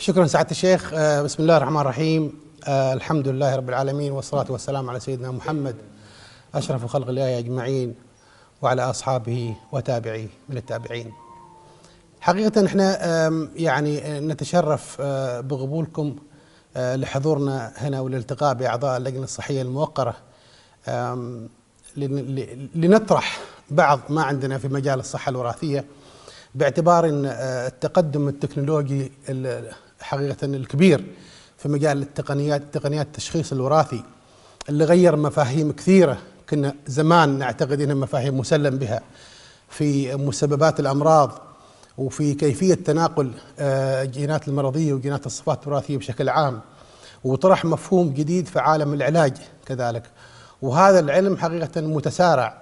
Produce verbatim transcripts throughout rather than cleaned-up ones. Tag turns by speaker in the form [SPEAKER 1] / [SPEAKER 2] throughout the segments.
[SPEAKER 1] شكرا سعادة الشيخ. بسم الله الرحمن الرحيم. الحمد لله رب العالمين، والصلاة والسلام على سيدنا محمد أشرف خلق الله أجمعين، وعلى أصحابه وتابعيه من التابعين. حقيقة احنا يعني نتشرف بقبولكم لحضورنا هنا والالتقاء بأعضاء اللجنة الصحية الموقرة لنطرح بعض ما عندنا في مجال الصحة الوراثية، باعتبار ان التقدم التكنولوجي حقيقة الكبير في مجال التقنيات تقنيات التشخيص الوراثي اللي غير مفاهيم كثيرة كنا زمان نعتقد انها مفاهيم مسلم بها في مسببات الأمراض وفي كيفية تناقل الجينات المرضية وجينات الصفات الوراثية بشكل عام، وطرح مفهوم جديد في عالم العلاج كذلك. وهذا العلم حقيقة متسارع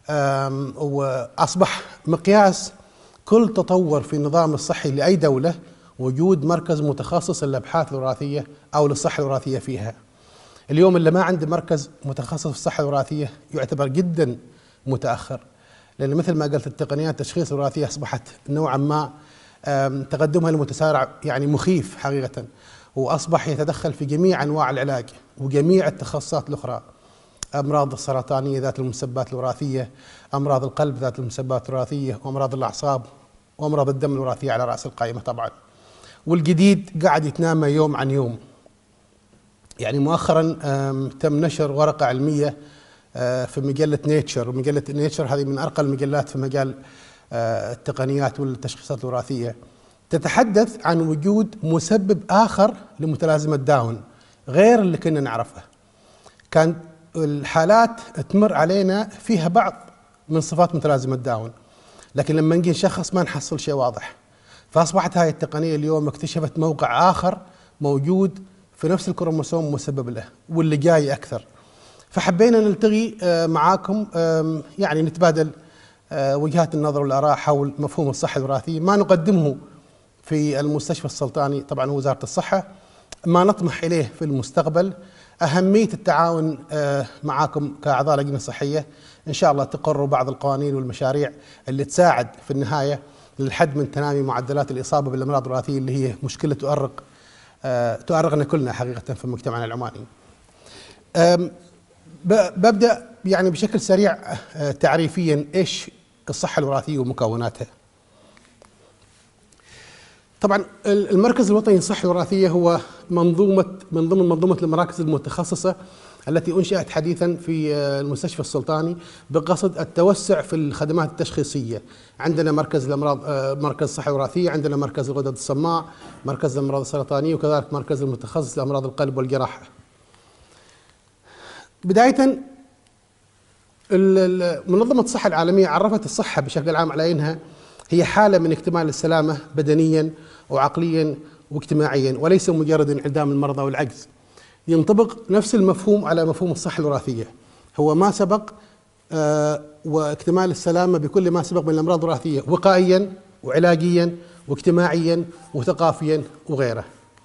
[SPEAKER 1] وأصبح مقياس كل تطور في النظام الصحي لأي دولة وجود مركز متخصص للأبحاث الوراثية أو للصحة الوراثية فيها. اليوم اللي ما عنده مركز متخصص في الصحة الوراثية يعتبر جدا متأخر، لأن مثل ما قلت التقنيات التشخيص الوراثية أصبحت نوعا ما تقدمها المتسارع يعني مخيف حقيقة، وأصبح يتدخل في جميع أنواع العلاج وجميع التخصصات الأخرى، أمراض السرطانية ذات المسببات الوراثية، أمراض القلب ذات المسببات الوراثية، وأمراض الأعصاب، وأمراض الدم الوراثية على رأس القائمة طبعا. والجديد قاعد يتنامى يوم عن يوم. يعني مؤخرا تم نشر ورقة علمية في مجلة نيتشر، ومجلة نيتشر هذه من أرقى المجلات في مجال التقنيات والتشخيصات الوراثية، تتحدث عن وجود مسبب آخر لمتلازمة داون غير اللي كنا نعرفه. كان الحالات تمر علينا فيها بعض من صفات متلازمة داون، لكن لما نجي نشخص ما نحصل شيء واضح. فأصبحت هاي التقنية اليوم اكتشفت موقع آخر موجود في نفس الكروموسوم مسبب له واللي جاي أكثر. فحبينا نلتقي معاكم يعني نتبادل وجهات النظر والآراء حول مفهوم الصحة الوراثية، ما نقدمه في المستشفى السلطاني طبعا وزارة الصحة، ما نطمح إليه في المستقبل، أهمية التعاون معاكم كأعضاء لجنة صحية، إن شاء الله تقروا بعض القوانين والمشاريع اللي تساعد في النهاية للحد من تنامي معدلات الإصابة بالأمراض الوراثية اللي هي مشكلة تؤرق تؤرقنا كلنا حقيقة في مجتمعنا العماني. ببدأ يعني بشكل سريع تعريفيا إيش الصحة الوراثية ومكوناتها. طبعا المركز الوطني للصحة الوراثية هو منظومة من ضمن منظومة المراكز المتخصصة التي أنشئت حديثا في المستشفى السلطاني بقصد التوسع في الخدمات التشخيصية. عندنا مركز الأمراض مركز الصحة الوراثية، عندنا مركز الغدد الصماء، مركز الأمراض السرطانية، وكذلك مركز المتخصص لأمراض القلب والجراحة. بداية منظمة الصحة العالمية عرفت الصحة بشكل عام على أنها هي حالة من اكتمال السلامة بدنيا وعقليا واجتماعيا، وليس مجرد انعدام المرضى والعجز. ينطبق نفس المفهوم على مفهوم الصحة الوراثية، هو ما سبق آه واكتمال السلامة بكل ما سبق من الأمراض الوراثية وقائيا وعلاجيا واجتماعيا وثقافيا وغيره.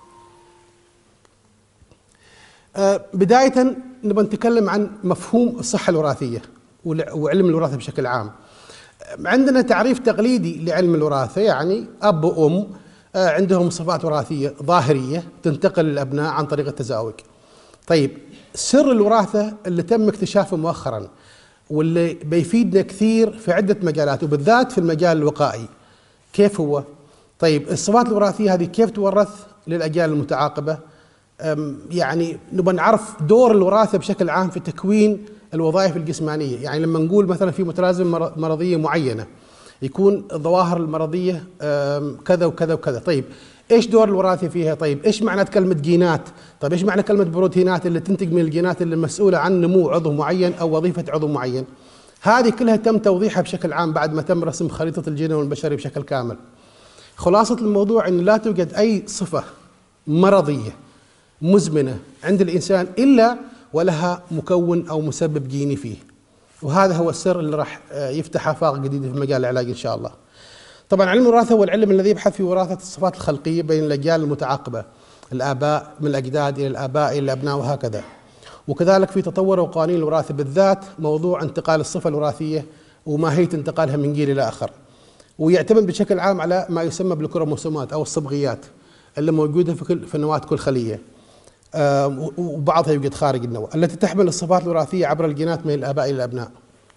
[SPEAKER 1] آه بداية نبغى نتكلم عن مفهوم الصحة الوراثية وعلم الوراثة بشكل عام. عندنا تعريف تقليدي لعلم الوراثة، يعني أب وأم عندهم صفات وراثية ظاهرية تنتقل للأبناء عن طريق التزاوج. طيب سر الوراثة اللي تم اكتشافه مؤخرا واللي بيفيدنا كثير في عدة مجالات وبالذات في المجال الوقائي، كيف هو؟ طيب الصفات الوراثية هذه كيف تورث للأجيال المتعاقبة؟ يعني نبغى نعرف دور الوراثة بشكل عام في تكوين الوظائف الجسمانية. يعني لما نقول مثلا في متلازمة مرضية معينة يكون الظواهر المرضية كذا وكذا وكذا، طيب ايش دور الوراثة فيها؟ طيب ايش معنى كلمة جينات؟ طيب ايش معنى كلمة بروتينات اللي تنتج من الجينات اللي مسؤولة عن نمو عضو معين أو وظيفة عضو معين؟ هذه كلها تم توضيحها بشكل عام بعد ما تم رسم خريطة الجينوم البشري بشكل كامل. خلاصة الموضوع أن لا توجد أي صفة مرضية مزمنة عند الإنسان إلا ولها مكون أو مسبب جيني فيه، وهذا هو السر اللي راح يفتح آفاق جديدة في مجال العلاج إن شاء الله. طبعا علم الوراثة هو العلم الذي يبحث في وراثة الصفات الخلقية بين الأجيال المتعاقبة، الآباء من الأجداد إلى الآباء إلى الأبناء وهكذا. وكذلك في تطور وقوانين الوراثة بالذات موضوع انتقال الصفة الوراثية وماهية انتقالها من جيل إلى آخر، ويعتمد بشكل عام على ما يسمى بالكروموسومات أو الصبغيات. اللي موجوده في كل في نواه كل خليه، آه وبعضها يوجد خارج النواه، التي تحمل الصفات الوراثيه عبر الجينات من الاباء الى الابناء.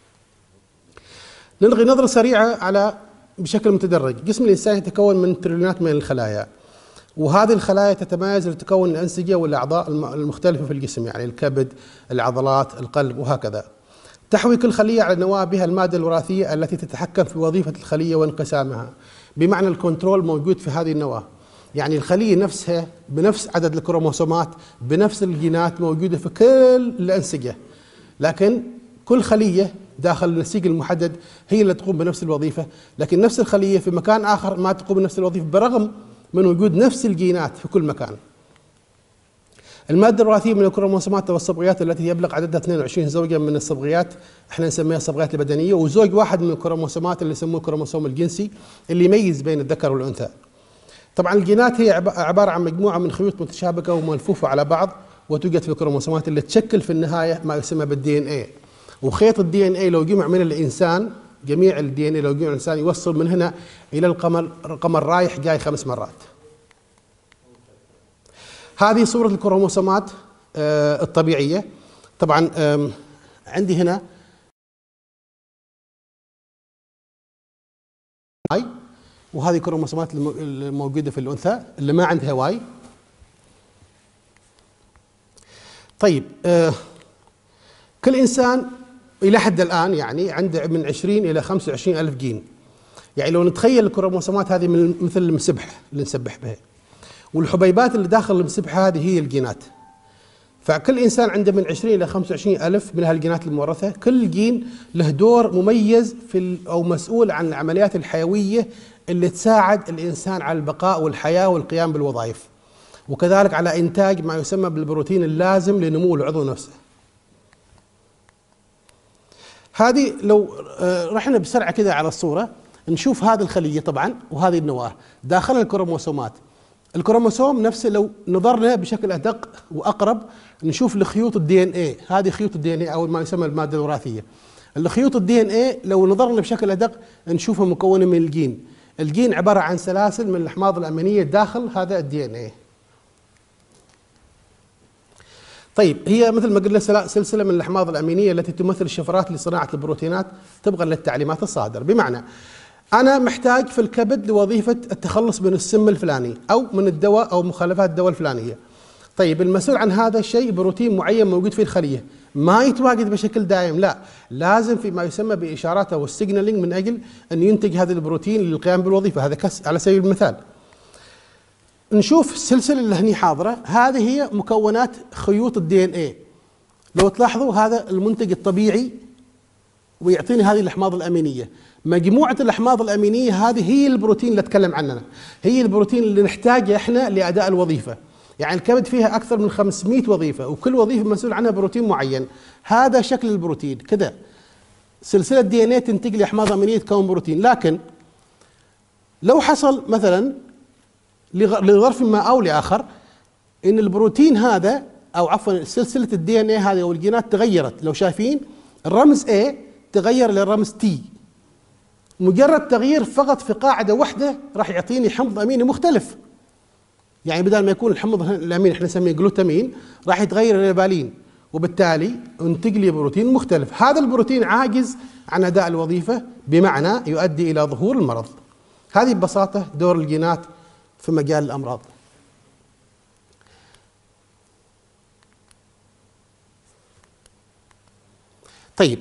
[SPEAKER 1] نلغي نظره سريعه على بشكل متدرج. جسم الانسان يتكون من تريليونات من الخلايا، وهذه الخلايا تتميز لتكون الانسجه والاعضاء المختلفه في الجسم، يعني الكبد، العضلات، القلب، وهكذا. تحوي كل خليه على النواه بها الماده الوراثيه التي تتحكم في وظيفه الخليه وانقسامها، بمعنى الكنترول موجود في هذه النواه. يعني الخليه نفسها بنفس عدد الكروموسومات بنفس الجينات موجوده في كل الانسجه، لكن كل خليه داخل النسيج المحدد هي اللي تقوم بنفس الوظيفه، لكن نفس الخليه في مكان اخر ما تقوم بنفس الوظيفه برغم من وجود نفس الجينات في كل مكان. الماده الوراثيه من الكروموسومات والصبغيات التي يبلغ عددها اثنين وعشرين زوجا من الصبغيات، احنا نسميها الصبغيات البدنيه، وزوج واحد من الكروموسومات اللي يسموه الكروموسوم الجنسي اللي يميز بين الذكر والانثى. طبعا الجينات هي عباره عن مجموعه من خيوط متشابكه وملفوفه على بعض، وتوجد في الكروموسومات اللي تشكل في النهايه ما يسمى بالدي ان اي. وخيط الدي ان اي لو جمع من الانسان، جميع الدي ان اي لو جمع الانسان يوصل من هنا الى القمر، القمر رايح جاي خمس مرات. هذه صورة الكروموسومات الطبيعية. طبعا عندي هنا واي، وهذه الكروموسومات الموجودة في الأنثى اللي ما عندها واي. طيب كل إنسان إلى حد الآن يعني عنده من عشرين إلى خمسة وعشرين ألف جين. يعني لو نتخيل الكروموسومات هذه من مثل المسبحة اللي نسبح بها، والحبيبات اللي داخل المسبحة هذه هي الجينات. فكل إنسان عنده من عشرين إلى خمسة وعشرين ألف من هالجينات المورثة، كل جين له دور مميز في أو مسؤول عن العمليات الحيوية اللي تساعد الإنسان على البقاء والحياة والقيام بالوظائف، وكذلك على إنتاج ما يسمى بالبروتين اللازم لنمو العضو نفسه. هذه لو رحنا بسرعة كذا على الصورة نشوف هذه الخلية طبعا وهذه النواة داخل الكروموسومات. الكروموسوم نفسه لو نظرنا بشكل ادق واقرب نشوف الخيوط الدي ان اي، هذه خيوط الدي ان اي او ما يسمى الماده الوراثيه. الخيوط الدي ان اي لو نظرنا بشكل ادق نشوفها مكونه من الجين. الجين عباره عن سلاسل من الاحماض الامينيه داخل هذا الدي ان اي. طيب هي مثل ما قلنا سلسله من الاحماض الامينيه التي تمثل الشفرات لصناعه البروتينات طبقا للتعليمات الصادره. بمعنى أنا محتاج في الكبد لوظيفة التخلص من السم الفلاني أو من الدواء أو مخلفات الدواء الفلانية. طيب المسؤول عن هذا الشيء بروتين معين موجود في الخلية، ما يتواجد بشكل دائم، لا، لازم في ما يسمى بإشارات أو السيجنالينج من أجل أن ينتج هذا البروتين للقيام بالوظيفة. هذا كس على سبيل المثال. نشوف السلسلة اللي هني حاضرة، هذه هي مكونات خيوط الدي ان اي. لو تلاحظوا هذا المنتج الطبيعي ويعطيني هذه الأحماض الأمينية. مجموعة الأحماض الأمينية هذه هي البروتين اللي أتكلم عننا، هي البروتين اللي نحتاجه إحنا لأداء الوظيفة. يعني الكبد فيها أكثر من خمسمئة وظيفة، وكل وظيفة مسؤول عنها بروتين معين. هذا شكل البروتين كذا، سلسلة دي ان اي تنتج لي أحماض أمينية تكون بروتين. لكن لو حصل مثلا لظرف ما أو لآخر إن البروتين هذا أو عفوا سلسلة الدي ان اي هذه أو الجينات تغيرت، لو شايفين الرمز A تغير للرمز T، مجرد تغيير فقط في قاعدة واحدة راح يعطيني حمض أميني مختلف. يعني بدل ما يكون الحمض الأميني احنا نسميه جلوتامين راح يتغير إلى بالين، وبالتالي انتج لي بروتين مختلف. هذا البروتين عاجز عن أداء الوظيفة، بمعنى يؤدي إلى ظهور المرض. هذه ببساطة دور الجينات في مجال الأمراض. طيب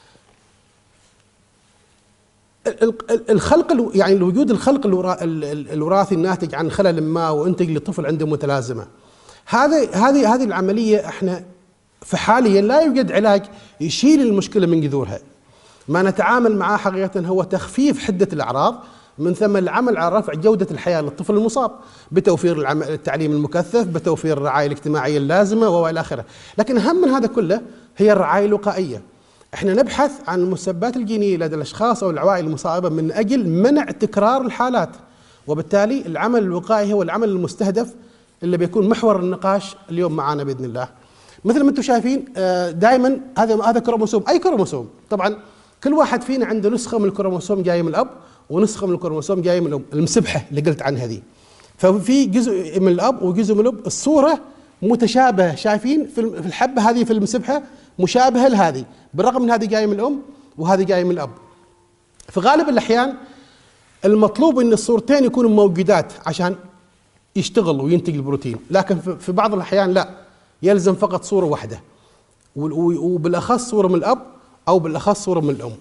[SPEAKER 1] الخلق يعني الوجود الخلق الوراثي الناتج عن خلل ما وانتج لطفل عنده متلازمه، هذا هذه هذه العمليه احنا في حاليا لا يوجد علاج يشيل المشكله من جذورها. ما نتعامل معه حقيقه هو تخفيف حده الاعراض، من ثم العمل على رفع جوده الحياه للطفل المصاب بتوفير التعليم المكثف، بتوفير الرعايه الاجتماعيه اللازمه والى اخره. لكن اهم من هذا كله هي الرعايه الوقائيه. احنا نبحث عن المسببات الجينيه لدى الاشخاص او العوائل المصابه من اجل منع تكرار الحالات، وبالتالي العمل الوقائي هو العمل المستهدف اللي بيكون محور النقاش اليوم معنا باذن الله. مثل ما انتم شايفين دائما هذا هذا كروموسوم، اي كروموسوم طبعا كل واحد فينا عنده نسخه من الكروموسوم جايه من الاب ونسخه من الكروموسوم جايه من الام، المسبحه اللي قلت عنها ذي. ففي جزء من الاب وجزء من الاب، الصوره متشابهه، شايفين في الحبه هذه في المسبحه مشابهه لهذه، بالرغم من هذه جايه من الام وهذه جايه من الاب. في غالب الاحيان المطلوب ان الصورتين يكونوا موجودات عشان يشتغل وينتج البروتين، لكن في بعض الاحيان لا، يلزم فقط صوره واحده، وبالاخص صوره من الاب او بالاخص صوره من الام.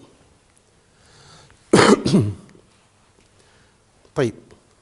[SPEAKER 1] طيب،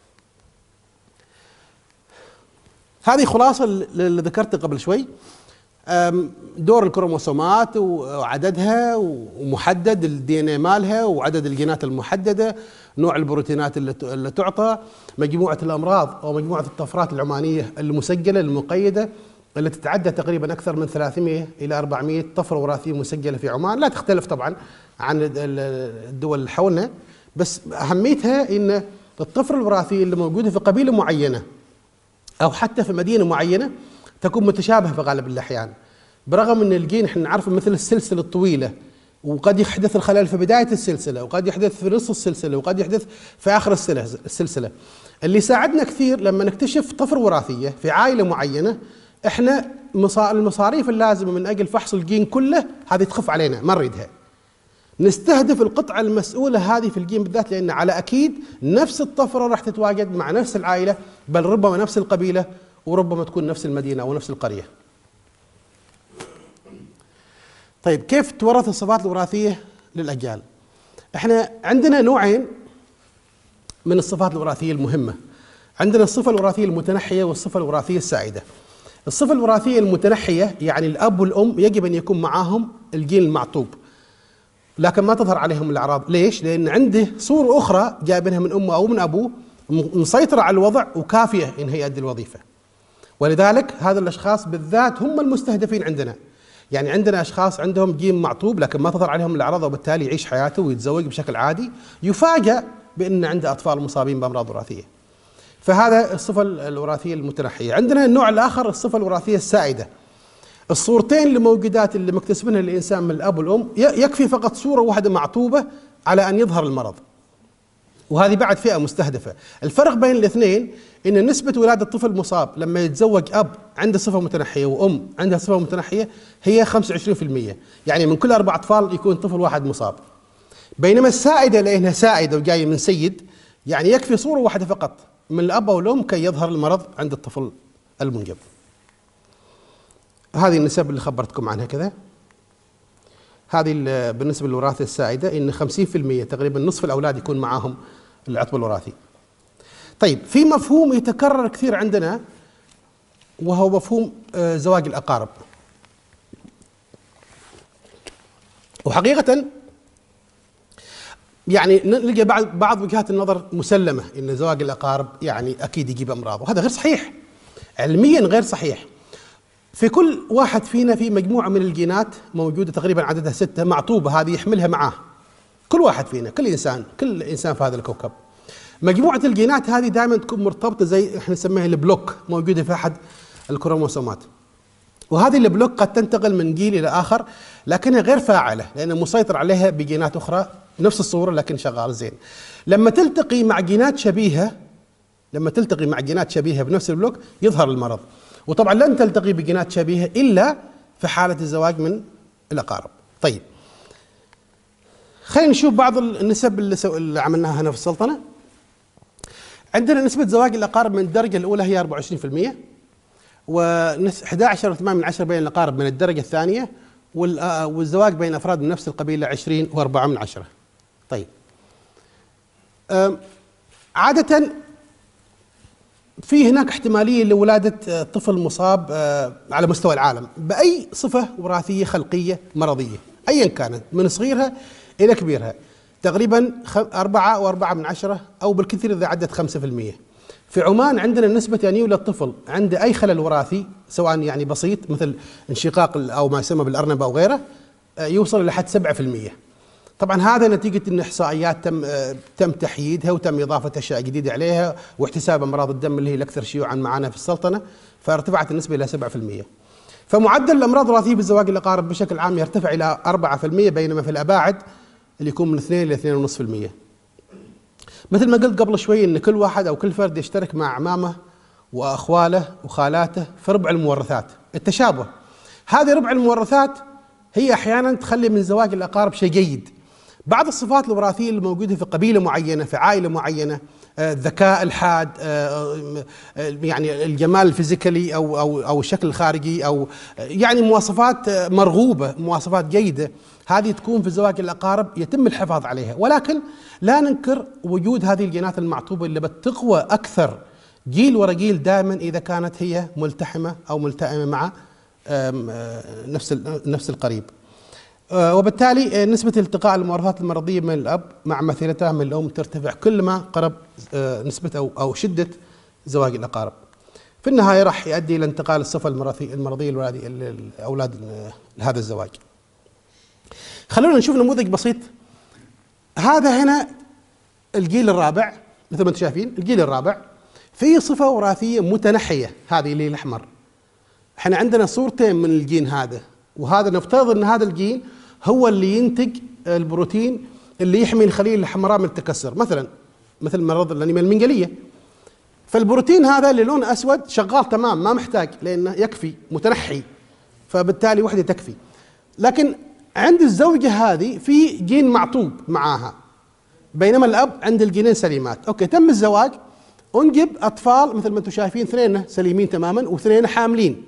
[SPEAKER 1] هذه خلاصة اللي ذكرته قبل شوي. دور الكروموسومات وعددها ومحدد الدي ان اي مالها وعدد الجينات المحدده، نوع البروتينات اللي تعطى، مجموعه الامراض او مجموعه الطفرات العمانيه المسجله المقيده اللي تتعدى تقريبا اكثر من ثلاثمئة الى أربعمئة طفره وراثيه مسجله في عمان، لا تختلف طبعا عن الدول اللي حولنا، بس اهميتها ان الطفره الوراثيه اللي موجوده في قبيله معينه او حتى في مدينه معينه تكون متشابهه في غالب الاحيان، برغم ان الجين احنا نعرفه مثل السلسله الطويله، وقد يحدث الخلل في بدايه السلسله، وقد يحدث في نصف السلسله، وقد يحدث في اخر السلسله. اللي ساعدنا كثير لما نكتشف طفره وراثيه في عائله معينه، احنا المصاريف اللازمه من اجل فحص الجين كله هذه تخف علينا، ما نريدها. نستهدف القطعه المسؤوله هذه في الجين بالذات، لان على اكيد نفس الطفره راح تتواجد مع نفس العائله، بل ربما نفس القبيله، وربما تكون نفس المدينه او نفس القريه. طيب، كيف تورث الصفات الوراثيه للاجيال؟ احنا عندنا نوعين من الصفات الوراثيه المهمه. عندنا الصفه الوراثيه المتنحيه والصفه الوراثيه السائده. الصفه الوراثيه المتنحيه يعني الاب والام يجب ان يكون معاهم الجين المعطوب، لكن ما تظهر عليهم الاعراض. ليش؟ لان عنده صوره اخرى جايبينها من امه او من ابوه مسيطره على الوضع وكافيه ان هي يؤدي الوظيفه. ولذلك هذا الاشخاص بالذات هم المستهدفين عندنا. يعني عندنا اشخاص عندهم جين معطوب لكن ما تظهر عليهم الاعراض، وبالتالي يعيش حياته ويتزوج بشكل عادي، يفاجأ بان عنده اطفال مصابين بامراض وراثيه. فهذا الصفه الوراثيه المتنحيه. عندنا النوع الاخر الصفه الوراثيه السائده. الصورتين الموجودات اللي مكتسبينها الانسان من الاب والام يكفي فقط صوره واحده معطوبه على ان يظهر المرض. وهذه بعد فئه مستهدفه. الفرق بين الاثنين ان نسبه ولاده طفل مصاب لما يتزوج اب عنده صفه متنحيه وام عندها صفه متنحيه هي خمسة وعشرين بالمئة، يعني من كل اربع اطفال يكون طفل واحد مصاب. بينما السائده لانها سائده وجايه من سيد، يعني يكفي صوره واحده فقط من الاب او الام كي يظهر المرض عند الطفل المنجب. هذه النسب اللي خبرتكم عنها كذا. هذه بالنسبه للوراثه السائده ان خمسين بالمئة تقريبا نصف الاولاد يكون معاهم العطب الوراثي. طيب، في مفهوم يتكرر كثير عندنا وهو مفهوم زواج الاقارب. وحقيقه يعني نلقى بعض بعض وجهات النظر مسلمه ان زواج الاقارب يعني اكيد يجيب امراض، وهذا غير صحيح. علميا غير صحيح. في كل واحد فينا في مجموعه من الجينات موجوده تقريبا عددها ستة معطوبه، هذه يحملها معاه كل واحد فينا، كل انسان كل انسان في هذا الكوكب. مجموعه الجينات هذه دائما تكون مرتبطه زي احنا نسميها البلوك، موجوده في احد الكروموسومات. وهذه البلوك قد تنتقل من جيل الى اخر، لكنها غير فاعله لانه مسيطر عليها بجينات اخرى نفس الصوره لكن شغال زين. لما تلتقي مع جينات شبيهه لما تلتقي مع جينات شبيهه بنفس البلوك يظهر المرض. وطبعا لن تلتقي بجينات شبيهه الا في حاله الزواج من الاقارب. طيب، خلينا نشوف بعض النسب اللي, سو... اللي عملناها هنا في السلطنه. عندنا نسبه زواج الاقارب من الدرجه الاولى هي أربعة وعشرين بالمئة، و11 فاصلة ثمانية من عشرة بين الاقارب من الدرجه الثانيه، وال... والزواج بين افراد من نفس القبيله عشرين فاصلة أربعة من عشرة. طيب، عاده في هناك احتماليه لولاده طفل مصاب على مستوى العالم باي صفه وراثيه خلقيه مرضيه ايا كانت من صغيرها الى كبيرها، تقريبا أربعة وأربعة من عشرة او بالكثير اذا عدت خمسة بالمئة. في عمان عندنا نسبه ان يولد طفل عنده اي خلل وراثي سواء يعني بسيط مثل انشقاق او ما يسمى بالارنبه او غيره يوصل الى حد سبعة بالمئة. طبعا هذا نتيجه ان احصائيات تم تم تحييدها وتم اضافه اشياء جديده عليها واحتساب امراض الدم اللي هي الاكثر شيوعا معنا في السلطنه، فارتفعت النسبه الى سبعة بالمئة. فمعدل الامراض الوراثيه بالزواج الاقارب بشكل عام يرتفع الى أربعة بالمئة، بينما في الاباعد اللي يكون من اثنين الى اثنين فاصلة خمسة بالمئة. مثل ما قلت قبل شوي ان كل واحد او كل فرد يشترك مع اعمامه واخواله وخالاته في ربع المورثات، التشابه. هذه ربع المورثات هي احيانا تخلي من زواج الاقارب شيء جيد. بعض الصفات الوراثيه اللي موجوده في قبيله معينه، في عائله معينه، الذكاء الحاد، يعني الجمال الفيزيكالي او او او الشكل الخارجي، او يعني مواصفات مرغوبه، مواصفات جيده، هذه تكون في زواج الاقارب يتم الحفاظ عليها. ولكن لا ننكر وجود هذه الجينات المعطوبه اللي بتقوى اكثر جيل ورا جيل دائما اذا كانت هي ملتحمه او ملتئمه مع نفس نفس القريب. وبالتالي نسبة التقاء المورثات المرضية من الأب مع مثيلتها من الأم ترتفع كلما قرب نسبة أو أو شدة زواج الأقارب. في النهاية راح يؤدي إلى انتقال الصفة المرضية المرضية لأولاد هذا الزواج. خلونا نشوف نموذج بسيط. هذا هنا الجيل الرابع، مثل ما انتم شايفين الجيل الرابع في صفة وراثية متنحية، هذه اللي الأحمر. احنا عندنا صورتين من الجين هذا، وهذا نفترض ان هذا الجين هو اللي ينتج البروتين اللي يحمي الخلية الحمراء من التكسر، مثلا مثل مرض الانيميا المنقلية. فالبروتين هذا اللي لونه اسود شغال تمام، ما محتاج، لانه يكفي متنحي، فبالتالي وحده تكفي. لكن عند الزوجة هذه في جين معطوب معاها، بينما الاب عند الجينين سليمات. اوكي، تم الزواج، انجب اطفال مثل ما انتم شايفين، اثنين سليمين تماما واثنين حاملين.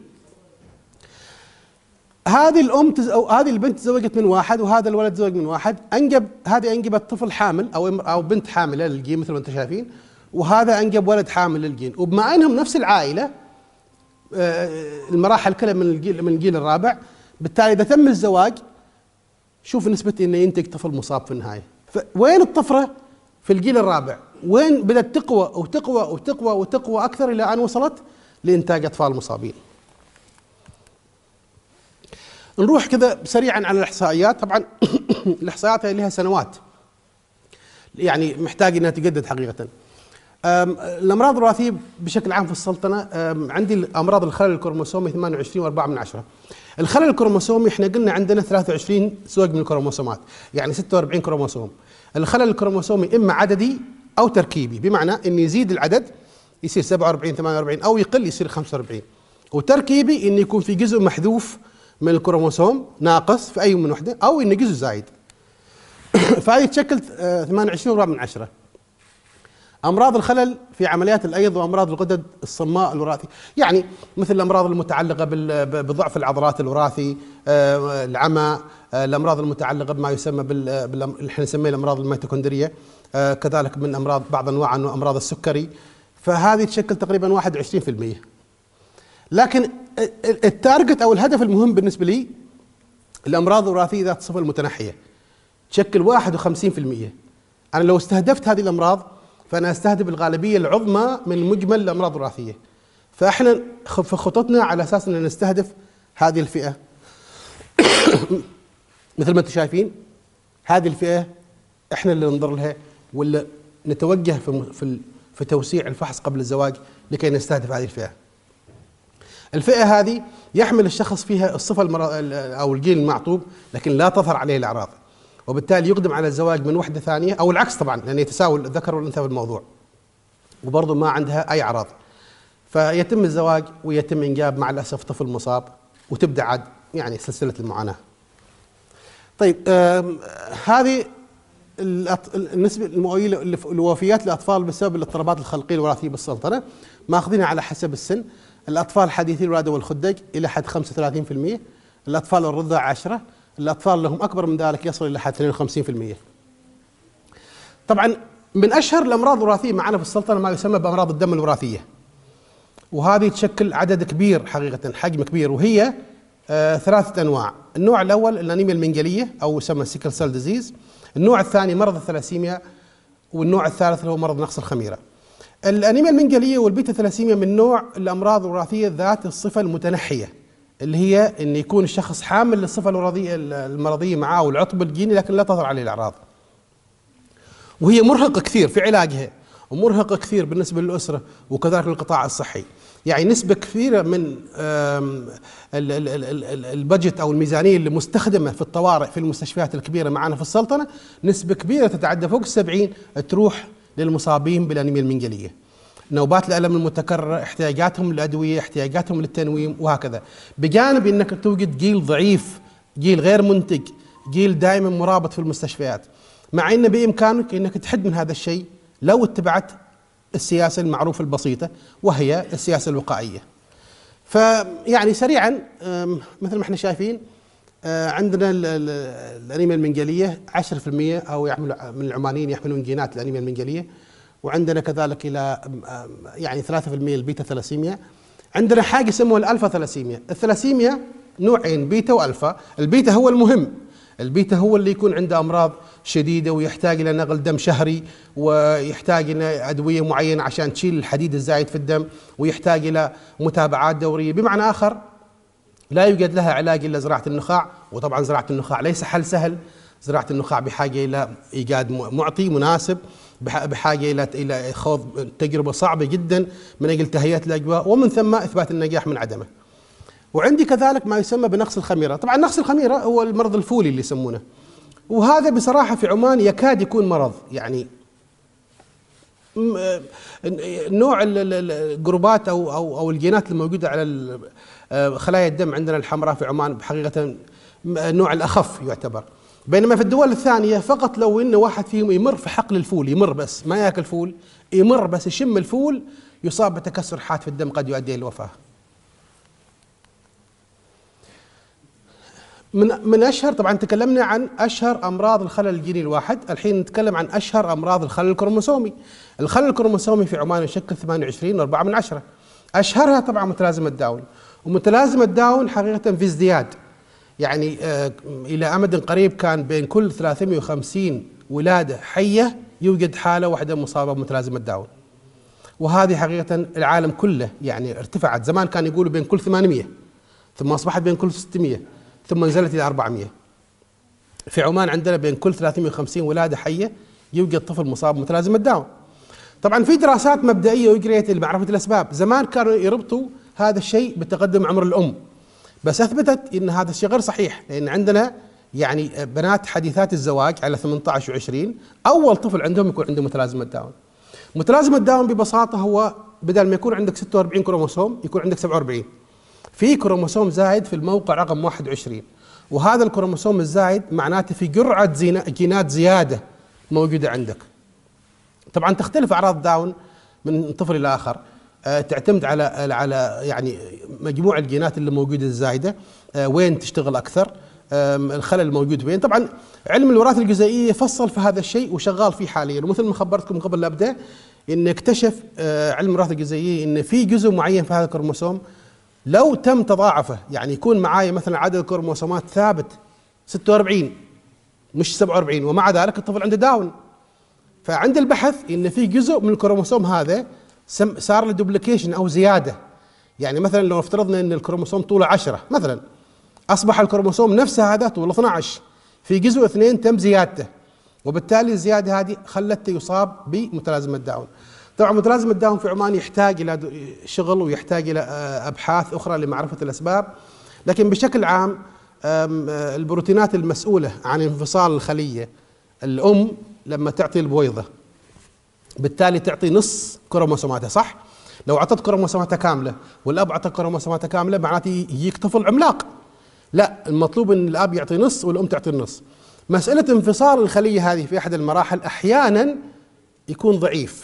[SPEAKER 1] هذه الام تز... أو هذه البنت تزوجت من واحد وهذا الولد تزوج من واحد، انجب، هذه انجبت طفل حامل او او بنت حامله للجين مثل ما انتم شايفين، وهذا انجب ولد حامل للجين، وبما انهم نفس العائله المراحل كلها من الجيل من الجيل الرابع، بالتالي اذا تم الزواج شوف نسبه انه ينتج طفل مصاب في النهايه. فوين الطفره في الجيل الرابع؟ وين بدات تقوى وتقوى وتقوى وتقوى اكثر الى ان وصلت لانتاج اطفال مصابين. نروح كذا سريعا على الاحصائيات. طبعا الاحصائيات لها سنوات، يعني محتاج انها تجدد حقيقه. الامراض الوراثيه بشكل عام في السلطنه، عندي امراض الخلل الكروموسومي ثمانية وعشرين وأربعة من عشرة. الخلل الكروموسومي احنا قلنا عندنا ثلاثة وعشرين زوج من الكروموسومات، يعني ستة وأربعين كروموسوم. الخلل الكروموسومي اما عددي او تركيبي، بمعنى ان يزيد العدد يصير سبعة وأربعين ثمانية وأربعين او يقل يصير خمسة وأربعين. وتركيبي ان يكون في جزء محذوف من الكروموسوم ناقص في اي من وحده، او انه جزء زايد. فهذه تشكل ثمانية وعشرين وأربعة من عشرة. امراض الخلل في عمليات الايض وامراض الغدد الصماء الوراثي، يعني مثل الامراض المتعلقه بضعف العضلات الوراثي، العمى، الامراض المتعلقه بما يسمى بال احنا نسميه الامراض الميتوكوندريه، كذلك من امراض بعض انواع امراض السكري، فهذه تشكل تقريبا واحد وعشرين بالمئة. لكن التارجت او الهدف المهم بالنسبه لي الامراض الوراثيه ذات الصفه المتنحيه تشكل واحد وخمسين بالمئة. انا لو استهدفت هذه الامراض فانا استهدف الغالبيه العظمى من مجمل الامراض الوراثيه. فاحنا في خططنا على اساس ان نستهدف هذه الفئه. مثل ما انتم شايفين هذه الفئه احنا اللي ننظر لها، ولا نتوجه في في في توسيع الفحص قبل الزواج لكي نستهدف هذه الفئه. الفئة هذه يحمل الشخص فيها الصفة أو الجين المعطوب لكن لا تظهر عليه الأعراض، وبالتالي يقدم على الزواج من وحدة ثانية أو العكس طبعا، لأن يتساوى الذكر والأنثى بالموضوع وبرضه ما عندها أي أعراض، فيتم الزواج ويتم إنجاب مع الأسف طفل مصاب، وتبدأ عاد يعني سلسلة المعاناة. طيب هذه النسبة المؤيلة لوفيات الأطفال بسبب الاضطرابات الخلقية الوراثية بالسلطنة ماخذينها على حسب السن. الأطفال حديثي الولادة والخدج إلى حد خمسة وثلاثين بالمئة، الأطفال الرضع عشرة، الأطفال لهم أكبر من ذلك يصل إلى حد اثنين وخمسين بالمئة. طبعا من أشهر الأمراض الوراثية معنا في السلطنة ما يسمى بأمراض الدم الوراثية، وهذه تشكل عدد كبير حقيقة، حجم كبير، وهي آه ثلاثة أنواع. النوع الأول الأنيميا المنقلية أو يسمى سيكل سيل ديزيز، النوع الثاني مرض الثلاسيميا، والنوع الثالث هو مرض نقص الخميرة. الأنيميا المنقلية والبيتا ثلاسيميا من نوع الأمراض الوراثية ذات الصفة المتنحية، اللي هي أن يكون الشخص حامل للصفة الوراثية المرضية معاه والعطب الجيني لكن لا تظهر عليه الأعراض، وهي مرهقة كثير في علاجها ومرهقة كثير بالنسبة للأسرة وكذلك للقطاع الصحي. يعني نسبة كثيرة من البجت أو الميزانية اللي مستخدمة في الطوارئ في المستشفيات الكبيرة معنا في السلطنة، نسبة كبيرة تتعدى فوق السبعين تروح للمصابين بالانيميا المنقليه. نوبات الالم المتكرره، احتياجاتهم للادويه، احتياجاتهم للتنويم وهكذا، بجانب انك توجد جيل ضعيف، جيل غير منتج، جيل دائما مرابط في المستشفيات، مع ان بامكانك انك تحد من هذا الشيء لو اتبعت السياسه المعروفه البسيطه وهي السياسه الوقائيه. فيعني سريعا مثل ما احنا شايفين عندنا الانيميا المنقليه عشرة بالمئة او يحمل من العمانيين يحملون جينات الانيميا المنقليه، وعندنا كذلك الى يعني ثلاثة بالمئة البيتا ثلاسيميا. عندنا حاجه يسموها الالفا ثلاسيميا. الثلاسيميا نوعين، بيتا والفا. البيتا هو المهم، البيتا هو اللي يكون عنده امراض شديده ويحتاج الى نقل دم شهري، ويحتاج الى ادويه معينه عشان تشيل الحديد الزايد في الدم، ويحتاج الى متابعات دوريه. بمعنى اخر لا يوجد لها علاج الا زراعه النخاع، وطبعا زراعه النخاع ليس حل سهل. زراعه النخاع بحاجه الى ايجاد معطي مناسب، بحاجه الى الى خوض تجربه صعبه جدا من اجل تهيئه الاجواء، ومن ثم اثبات النجاح من عدمه. وعندي كذلك ما يسمى بنقص الخميره. طبعا نقص الخميره هو المرض الفولي اللي يسمونه، وهذا بصراحه في عمان يكاد يكون مرض. يعني نوع الجروبات او او او الجينات الموجوده على خلايا الدم عندنا الحمراء في عمان بحقيقه النوع الاخف يعتبر، بينما في الدول الثانيه فقط لو ان واحد فيهم يمر في حقل الفول، يمر بس ما ياكل فول، يمر بس يشم الفول، يصاب بتكسر حاد في الدم قد يؤدي الى الوفاه. من من اشهر، طبعا تكلمنا عن اشهر امراض الخلل الجيني الواحد، الحين نتكلم عن اشهر امراض الخلل الكروموسومي. الخلل الكروموسومي في عمان يشكل ثمانية وعشرين فاصلة أربعة من عشرة. اشهرها طبعا متلازمه داون، ومتلازمه داون حقيقه في ازدياد. يعني آه الى امد قريب كان بين كل ثلاثمئة وخمسين ولاده حيه يوجد حاله واحده مصابه بمتلازمه داون. وهذه حقيقه العالم كله يعني ارتفعت، زمان كان يقولوا بين كل ثمانمئة، ثم اصبحت بين كل ستمئة، ثم نزلت الى أربعمئة. في عمان عندنا بين كل ثلاثمئة وخمسين ولاده حيه يوجد طفل مصاب بمتلازمه داون. طبعا في دراسات مبدئيه وجريت لمعرفه الاسباب، زمان كانوا يربطوا هذا الشيء بتقدم عمر الام، بس اثبتت ان هذا الشيء غير صحيح، لان عندنا يعني بنات حديثات الزواج على ثمانية عشر وعشرين اول طفل عندهم يكون عنده متلازمه داون. متلازمه داون ببساطه هو بدل ما يكون عندك ستة وأربعين كروموسوم يكون عندك سبعة وأربعين. في كروموسوم زايد في الموقع رقم واحد وعشرين، وهذا الكروموسوم الزايد معناته في جرعه جينات زياده موجوده عندك. طبعا تختلف اعراض داون من طفل الى اخر، أه تعتمد على على يعني مجموع الجينات اللي موجوده الزايده، أه وين تشتغل اكثر، أه الخلل الموجود وين. طبعا علم الوراثه الجزيئيه فصل في هذا الشيء وشغال فيه حاليا، ومثل ما خبرتكم قبل لا ابدا ان اكتشف أه علم الوراثه الجزيئيه ان في جزء معين في هذا الكروموسوم لو تم تضاعفه، يعني يكون معايا مثلا عدد الكروموسومات ثابت ستة وأربعين مش سبعة وأربعين، ومع ذلك الطفل عنده داون. فعند البحث ان في جزء من الكروموسوم هذا صار له دوبليكيشن او زياده، يعني مثلا لو افترضنا ان الكروموسوم طوله عشرة مثلا، اصبح الكروموسوم نفسه هذا طوله اثني عشر، في جزء اثنين تم زيادته، وبالتالي الزياده هذه خلته يصاب بمتلازمه داون. طبعا متلازمه داون في عمان يحتاج الى شغل ويحتاج الى ابحاث اخرى لمعرفه الاسباب، لكن بشكل عام البروتينات المسؤوله عن انفصال الخليه الام لما تعطي البويضه بالتالي تعطي نص كروموسوماتها، صح؟ لو اعطت كروموسوماتها كامله والاب اعطى كروموسوماتها كامله معناته يجيك طفل عملاق. لا، المطلوب ان الاب يعطي نص والام تعطي النص. مساله انفصال الخليه هذه في احد المراحل احيانا يكون ضعيف،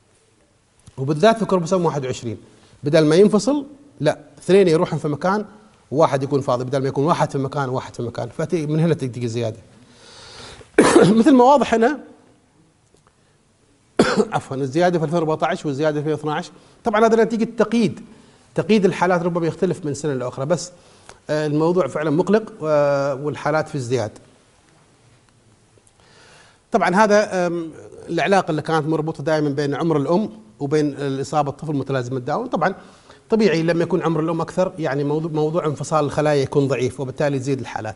[SPEAKER 1] وبالذات في كروموسوم واحد وعشرين، بدل ما ينفصل لا اثنين يروحون في مكان وواحد يكون فاضي، بدل ما يكون واحد في مكان وواحد في مكان، فمن هنا تجي زياده. مثل ما واضح هنا عفوا الزياده في ألفين وأربعة عشر والزياده في ألفين واثني عشر، طبعا هذا نتيجه تقييد تقييد الحالات ربما يختلف من سنه لاخرى، بس الموضوع فعلا مقلق والحالات في ازدياد. طبعا هذا العلاقه اللي كانت مربوطه دائما بين عمر الام وبين الاصابه الطفل متلازمه داون. طبعا طبيعي لما يكون عمر الام اكثر يعني موضوع موضوع انفصال الخلايا يكون ضعيف، وبالتالي تزيد الحالات.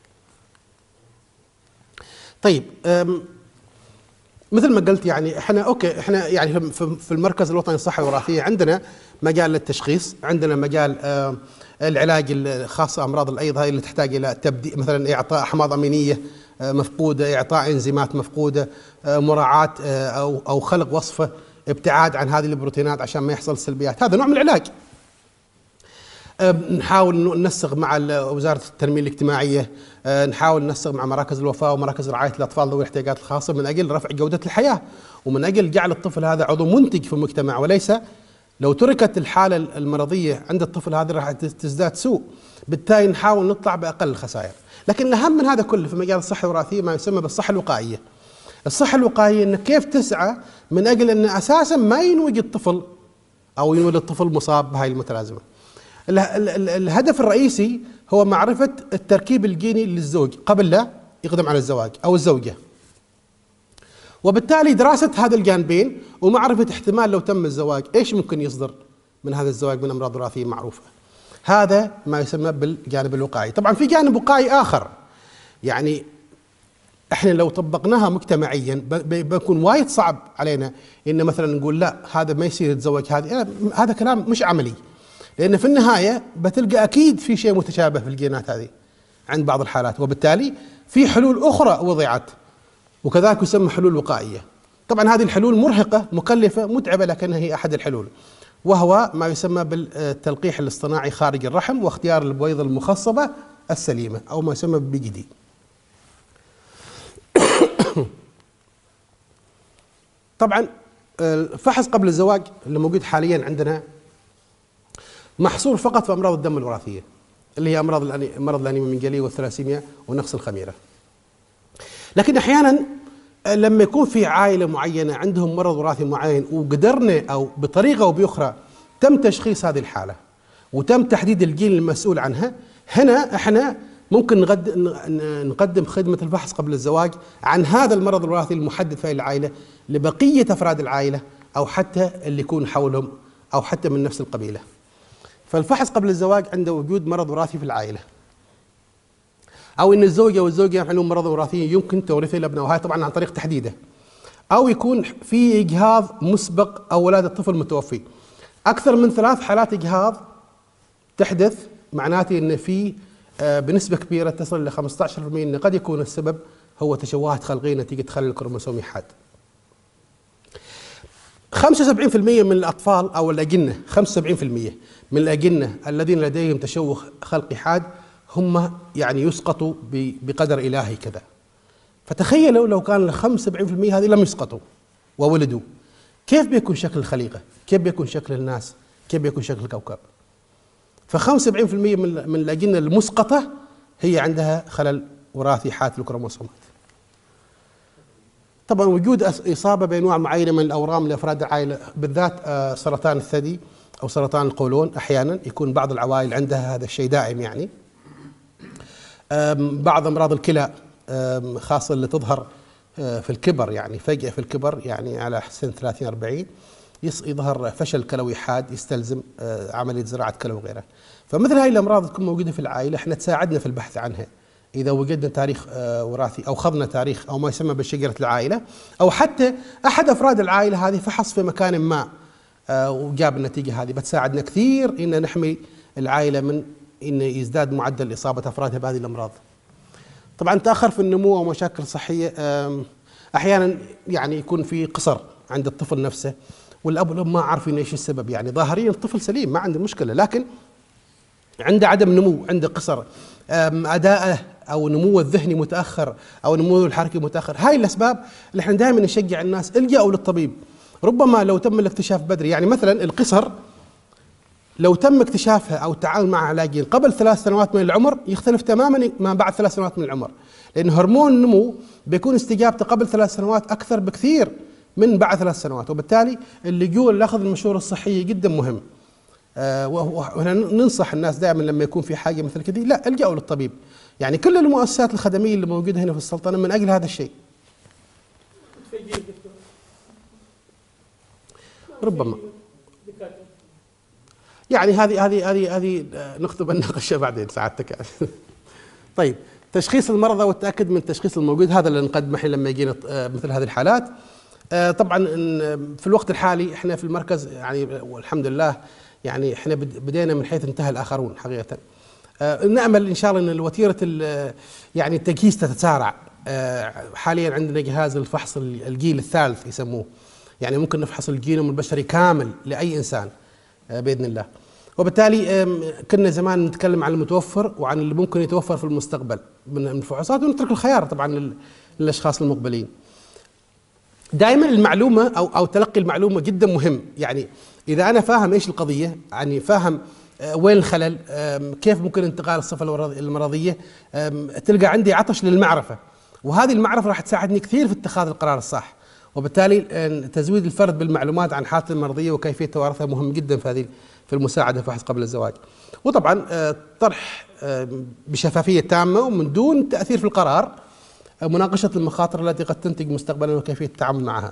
[SPEAKER 1] طيب مثل ما قلت يعني احنا اوكي احنا يعني في المركز الوطني للصحه الوراثيه عندنا مجال للتشخيص، عندنا مجال العلاج الخاص امراض الايض هاي اللي تحتاج الى تبديل، مثلا اعطاء احماض امينيه مفقودة، إعطاء إنزيمات مفقودة، مراعاة أو أو خلق وصفة ابتعاد عن هذه البروتينات عشان ما يحصل سلبيات. هذا نوع من العلاج. نحاول ننسق مع وزارة التنمية الاجتماعية، نحاول ننسق مع مراكز الوفاة ومراكز رعاية الأطفال ذوي الاحتياجات الخاصة من أجل رفع جودة الحياة ومن أجل جعل الطفل هذا عضو منتج في المجتمع، وليس لو تركت الحالة المرضية عند الطفل هذا راح تزداد سوء. بالتالي نحاول نطلع بأقل الخسائر. لكن الأهم من هذا كله في مجال الصحة الوراثية ما يسمى بالصحة الوقائية. الصحة الوقائية أنك كيف تسعى من أجل أن أساسا ما ينولد الطفل أو ينولد الطفل مصاب بهاي المتلازمة. الهدف الرئيسي هو معرفة التركيب الجيني للزوج قبل لا يقدم على الزواج أو الزوجة، وبالتالي دراسة هذا الجانبين ومعرفة احتمال لو تم الزواج إيش ممكن يصدر من هذا الزواج من أمراض وراثية معروفة. هذا ما يسمى بالجانب الوقائي. طبعا في جانب وقائي آخر، يعني احنا لو طبقناها مجتمعيا بيكون وايد صعب علينا ان مثلا نقول لا هذا ما يصير يتزوج، هذا هذا كلام مش عملي، لان في النهايه بتلقى اكيد في شيء متشابه في الجينات هذه عند بعض الحالات، وبالتالي في حلول اخرى وضعت وكذلك يسمى حلول وقائيه. طبعا هذه الحلول مرهقه مكلفه متعبه، لكنها هي احد الحلول، وهو ما يسمى بالتلقيح الاصطناعي خارج الرحم واختيار البويضه المخصبه السليمه او ما يسمى بالبي جي دي. طبعا الفحص قبل الزواج اللي موجود حاليا عندنا محصور فقط في امراض الدم الوراثيه اللي هي امراض مرض الانيميا المنجليه والثلاسيميا ونقص الخميره. لكن احيانا لما يكون في عائله معينه عندهم مرض وراثي معين وقدرنا او بطريقه او باخرى تم تشخيص هذه الحاله وتم تحديد الجين المسؤول عنها، هنا احنا ممكن نقدم خدمة الفحص قبل الزواج عن هذا المرض الوراثي المحدد في العائلة لبقية أفراد العائلة أو حتى اللي يكون حولهم أو حتى من نفس القبيلة. فالفحص قبل الزواج عند وجود مرض وراثي في العائلة أو أن الزوجة والزوجة عندهم مرض وراثي يمكن تورثه لابنه، وهي طبعا عن طريق تحديده، أو يكون في إجهاض مسبق أو ولادة طفل متوفي. أكثر من ثلاث حالات إجهاض تحدث معناته أن في بنسبة كبيرة تصل إلى خمسة عشر بالمئة أن قد يكون السبب هو تشوهات خلقية نتيجة خلل الكروموسومي حاد. خمسة وسبعين بالمئة من الأطفال أو الأجنة، خمسة وسبعين بالمئة من الأجنة الذين لديهم تشوه خلقي حاد هم يعني يسقطوا بقدر إلهي كذا. فتخيلوا لو كان ال خمسة وسبعين بالمئة هذه لم يسقطوا وولدوا، كيف بيكون شكل الخليقة؟ كيف بيكون شكل الناس؟ كيف بيكون شكل الكوكب؟ ف خمسة وسبعين بالمئة من من الأجنة المسقطة هي عندها خلل وراثي حاد في الكروموسومات. طبعا وجود إصابة بأنواع معينة من الأورام لأفراد العائلة بالذات سرطان الثدي أو سرطان القولون، أحيانا يكون بعض العوائل عندها هذا الشيء دائم. يعني بعض أمراض الكلى خاصة اللي تظهر في الكبر، يعني فجأة في الكبر، يعني على سن ثلاثين أربعين يظهر فشل كلوي حاد يستلزم عملية زراعة كلى وغيرها. فمثل هاي الأمراض تكون موجودة في العائلة، احنا تساعدنا في البحث عنها إذا وجدنا تاريخ وراثي أو خضنا تاريخ أو ما يسمى بشجرة العائلة، أو حتى أحد أفراد العائلة هذه فحص في مكان ما وجاب النتيجة هذه، بتساعدنا كثير إن نحمي العائلة من إن يزداد معدل إصابة أفرادها بهذه الأمراض. طبعا تأخر في النمو ومشاكل صحية، أحيانا يعني يكون في قصر عند الطفل نفسه والأب والأم ما عارفين إيش السبب. يعني ظاهريا الطفل سليم ما عنده مشكلة، لكن عنده عدم نمو، عنده قصر، أداءه أو نموه الذهني متأخر أو نموه الحركي متأخر. هاي الأسباب اللي احنا دائما نشجع الناس الجأوا للطبيب. ربما لو تم الاكتشاف بدري، يعني مثلا القصر لو تم اكتشافها أو التعامل مع علاجين قبل ثلاث سنوات من العمر يختلف تماما ما بعد ثلاث سنوات من العمر، لأن هرمون النمو بيكون استجابته قبل ثلاث سنوات أكثر بكثير من بعد ثلاث سنوات، وبالتالي اللجوء لأخذ المشورة الصحية جدا مهم. آه وهنا ننصح الناس دائما لما يكون في حاجة مثل كذي لا الجأوا للطبيب. يعني كل المؤسسات الخدمية اللي موجودة هنا في السلطنة من أجل هذا الشيء. ربما يعني هذه هذه هذه هذه نخطب النقاشة بعدين سعادتك. طيب، تشخيص المرضى والتأكد من التشخيص الموجود، هذا اللي نقدمه لما يجينا مثل هذه الحالات. طبعا في الوقت الحالي احنا في المركز يعني والحمد لله يعني احنا بدينا من حيث انتهى الآخرون حقيقة. نأمل إن شاء الله أن الوتيرة يعني التجهيز تتسارع حاليا عندنا جهاز الفحص الجيل الثالث يسموه، يعني ممكن نفحص الجينوم البشري كامل لأي إنسان بإذن الله. وبالتالي كنا زمان نتكلم عن المتوفر وعن اللي ممكن يتوفر في المستقبل من الفحوصات، ونترك الخيار طبعا للأشخاص المقبلين. دائما المعلومة أو أو تلقي المعلومة جدا مهم، يعني إذا أنا فاهم إيش القضية، يعني فاهم وين الخلل، كيف ممكن انتقال الصفة المرضية، تلقى عندي عطش للمعرفة، وهذه المعرفة راح تساعدني كثير في اتخاذ القرار الصح. وبالتالي تزويد الفرد بالمعلومات عن حالته المرضية وكيفية توارثها مهم جدا في هذه في المساعدة في فحص قبل الزواج. وطبعا طرح بشفافية تامة ومن دون تأثير في القرار، مناقشة المخاطر التي قد تنتج مستقبلا وكيفية التعامل معها.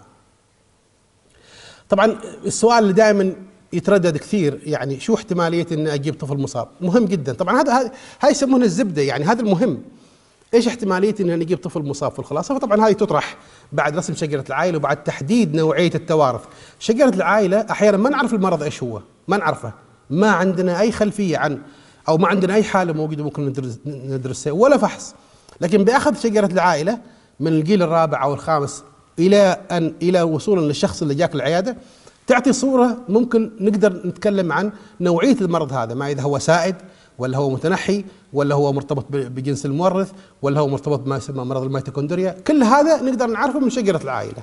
[SPEAKER 1] طبعا السؤال اللي دائما يتردد كثير، يعني شو احتمالية ان اجيب طفل مصاب؟ مهم جدا. طبعا هذا هاي يسمونها الزبدة، يعني هذا المهم. ايش احتمالية ان نجيب طفل مصاب في الخلاصة؟ فطبعا هذه تطرح بعد رسم شجرة العائلة وبعد تحديد نوعية التوارث. شجرة العائلة احيانا ما نعرف المرض ايش هو، ما نعرفه، ما عندنا اي خلفية عن او ما عندنا اي حالة موجودة ممكن ندرس ندرسها ولا فحص. لكن باخذ شجرة العائلة من الجيل الرابع او الخامس الى ان الى وصولا للشخص اللي جاك العيادة، تعطي صورة ممكن نقدر نتكلم عن نوعية المرض هذا، ما إذا هو سائد ولا هو متنحي ولا هو مرتبط بجنس المورث ولا هو مرتبط بما يسمى مرض الميتوكوندريا. كل هذا نقدر نعرفه من شجرة العائلة.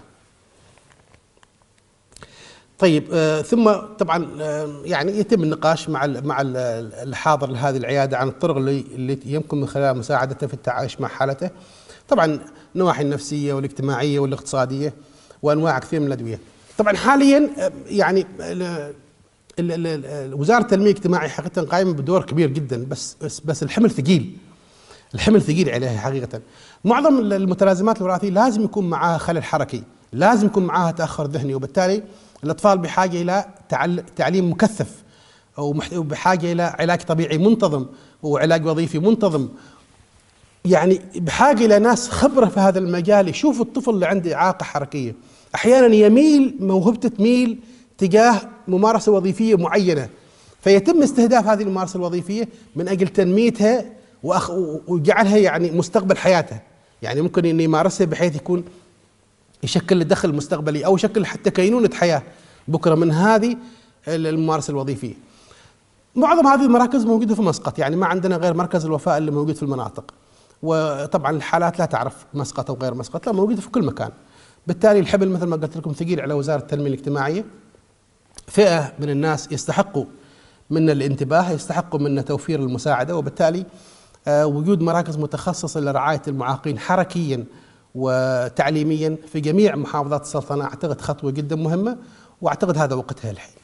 [SPEAKER 1] طيب آه ثم طبعا آه يعني يتم النقاش مع ال مع ال الحاضر لهذه العيادة عن الطرق اللي, اللي يمكن من خلالها مساعدته في التعايش مع حالته. طبعا النواحي النفسية والاجتماعية والاقتصادية وأنواع كثير من الأدوية. طبعا حاليا يعني وزارة التنمية الاجتماعية حقيقة قائمة بدور كبير جدا، بس بس الحمل ثقيل، الحمل ثقيل عليها حقيقة. معظم المتلازمات الوراثية لازم يكون معها خلل حركي، لازم يكون معها تأخر ذهني، وبالتالي الأطفال بحاجة إلى تعليم مكثف، وبحاجة إلى علاج طبيعي منتظم وعلاج وظيفي منتظم. يعني بحاجة إلى ناس خبرة في هذا المجال يشوفوا الطفل اللي عنده إعاقة حركية. أحيانا يميل موهبته تميل تجاه ممارسة وظيفية معينة، فيتم استهداف هذه الممارسة الوظيفية من أجل تنميتها وأخ وجعلها يعني مستقبل حياته. يعني ممكن أن يمارسها بحيث يكون يشكل له دخل مستقبلي أو يشكل حتى كينونة حياة بكرة من هذه الممارسة الوظيفية. معظم هذه المراكز موجودة في مسقط، يعني ما عندنا غير مركز الوفاء اللي موجود في المناطق، وطبعا الحالات لا تعرف مسقط أو غير مسقط، لا موجودة في كل مكان. بالتالي الحبل مثل ما قلت لكم ثقيل على وزارة التنمية الاجتماعية. فئة من الناس يستحقوا منا الانتباه، يستحقوا منا توفير المساعدة، وبالتالي وجود مراكز متخصصة لرعاية المعاقين حركيا وتعليميا في جميع محافظات السلطنة أعتقد خطوة جدا مهمة، وأعتقد هذا وقتها الحين.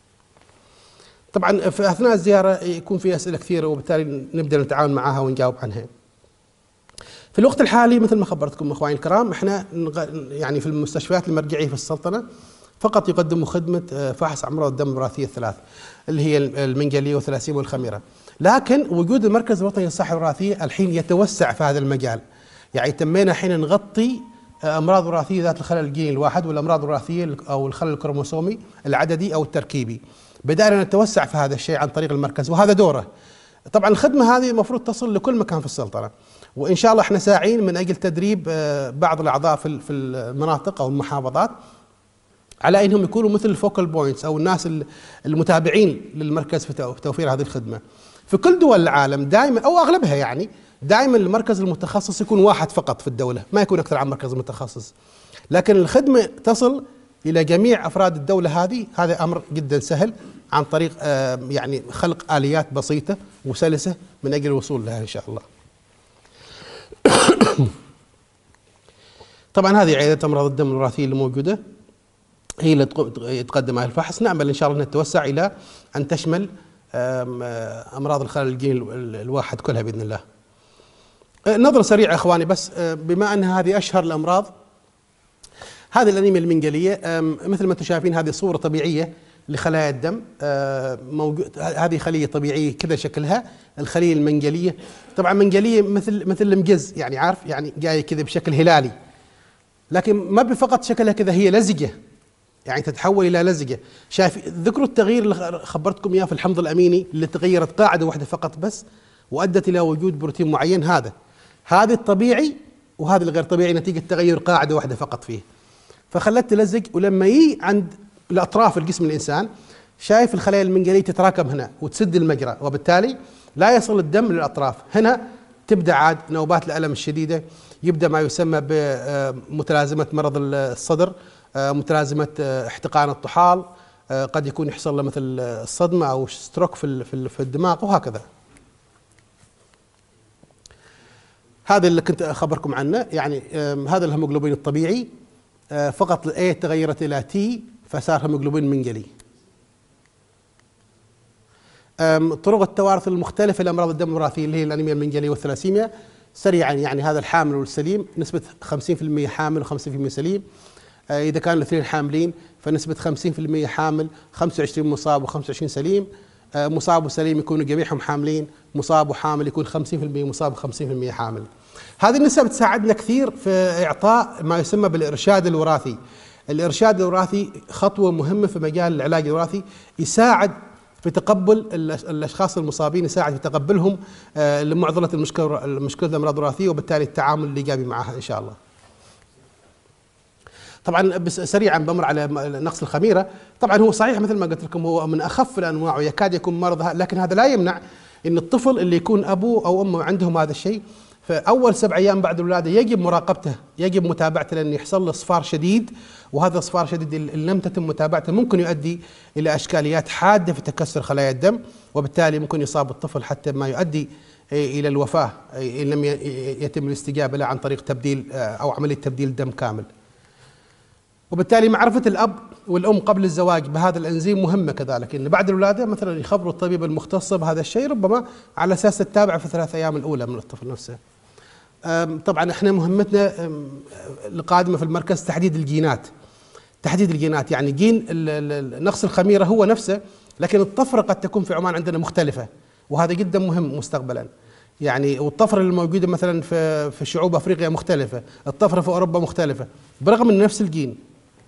[SPEAKER 1] طبعا في أثناء الزيارة يكون في أسئلة كثيرة، وبالتالي نبدأ نتعاون معها ونجاوب عنها. في الوقت الحالي مثل ما خبرتكم اخواني الكرام، احنا يعني في المستشفيات المرجعيه في السلطنه فقط يقدموا خدمه فحص امراض الدم الوراثيه الثلاث اللي هي المنجليه والثلاسيميا والخميره، لكن وجود المركز الوطني للصحه الوراثيه الحين يتوسع في هذا المجال. يعني تمينا الحين نغطي امراض وراثيه ذات الخلل الجيني الواحد والامراض الوراثيه او الخلل الكروموسومي العددي او التركيبي. بدأنا نتوسع في هذا الشيء عن طريق المركز، وهذا دوره. طبعا الخدمه هذه المفروض تصل لكل مكان في السلطنه، وإن شاء الله احنا ساعين من أجل تدريب بعض الأعضاء في في المناطق أو المحافظات على أنهم يكونوا مثل الفوكال بوينتس أو الناس المتابعين للمركز في توفير هذه الخدمة. في كل دول العالم دائما أو أغلبها يعني دائما المركز المتخصص يكون واحد فقط في الدولة، ما يكون أكثر عن مركز متخصص، لكن الخدمة تصل إلى جميع أفراد الدولة هذه. هذا أمر جدا سهل عن طريق يعني خلق آليات بسيطة وسلسة من أجل الوصول لها إن شاء الله. طبعا هذه عيادة أمراض الدم الوراثية اللي موجودة هي اللي يتقدم على الفحص. نأمل إن شاء الله أن تتوسع إلى أن تشمل أمراض الخلل الجيني الواحد كلها بإذن الله. نظرة سريعة إخواني بس، بما أن هذه أشهر الأمراض، هذه الأنيميا المنجلية مثل ما أنتم شايفين هذه صورة طبيعية لخلايا الدم موجود. هذه خلية طبيعية كذا شكلها، الخلية المنجلية. طبعا منجلية مثل مثل المجز، يعني عارف يعني جاية كذا بشكل هلالي، لكن ما بفقط شكلها كذا، هي لزجة، يعني تتحول إلى لزجة. شايف ذكروا التغيير اللي خبرتكم إياه في الحمض الأميني اللي تغيرت قاعدة واحدة فقط بس وأدت إلى وجود بروتين معين. هذا هذا الطبيعي وهذا الغير طبيعي نتيجة تغير قاعدة واحدة فقط فيه، فخلت تلزق. ولما يجي عند الأطراف الجسم الإنسان شايف الخلايا المنقلية تتراكم هنا وتسد المجرى، وبالتالي لا يصل الدم للأطراف. هنا تبدأ عاد نوبات الألم الشديدة، يبدأ ما يسمى بمتلازمة مرض الصدر، متلازمة احتقان الطحال، قد يكون يحصل له مثل الصدمة أو ستروك في في الدماغ وهكذا. هذا اللي كنت أخبركم عنه. يعني هذا الهيموجلوبين الطبيعي فقط الأي تغيرت إلى تي فصار هيموجلوبين منقلي. طرق التوارث المختلفة لأمراض الدم الوراثية اللي هي الأنيميا المنقلية والثلاسيميا سريعا. يعني هذا الحامل والسليم نسبة خمسين بالمئة حامل وخمسين بالمئة سليم. إذا كانوا الاثنين حاملين فنسبة خمسين بالمئة حامل، خمسة وعشرين مصاب وخمسة وعشرين سليم. مصاب وسليم يكونوا جميعهم حاملين، مصاب وحامل يكون خمسين بالمئة مصاب وخمسين بالمئة حامل. هذه النسب تساعدنا كثير في إعطاء ما يسمى بالإرشاد الوراثي. الإرشاد الوراثي خطوة مهمة في مجال العلاج الوراثي، يساعد في تقبل الأشخاص المصابين، يساعد في تقبلهم لمعضلة المشكلة المشكلة الأمراض الوراثية، وبالتالي التعامل الإيجابي معها إن شاء الله. طبعا بس سريعا بمر على نقص الخميرة. طبعا هو صحيح مثل ما قلت لكم هو من أخف الأنواع ويكاد يكون مرض، لكن هذا لا يمنع أن الطفل اللي يكون أبوه أو أمه عندهم هذا الشيء فأول سبع أيام بعد الولادة يجب مراقبته، يجب متابعته، لأن يحصل له إصفار شديد، وهذا الإصفار شديد إن لم تتم متابعته ممكن يؤدي إلى أشكاليات حادة في تكسر خلايا الدم، وبالتالي ممكن يصاب الطفل حتى ما يؤدي إلى الوفاة إن لم يتم الاستجابة له عن طريق تبديل أو عملية تبديل دم كامل. وبالتالي معرفة الأب والأم قبل الزواج بهذا الأنزيم مهمة كذلك، إن بعد الولادة مثلا يخبروا الطبيب المختص بهذا الشيء ربما على أساس تتابع في الثلاث أيام الأولى من الطفل نفسه. طبعا احنا مهمتنا القادمة في المركز تحديد الجينات. تحديد الجينات يعني جين نقص الخميرة هو نفسه، لكن الطفرة قد تكون في عمان عندنا مختلفة، وهذا جدا مهم مستقبلا. يعني والطفرة الموجودة مثلا في في شعوب أفريقيا مختلفة، الطفرة في أوروبا مختلفة برغم من نفس الجين.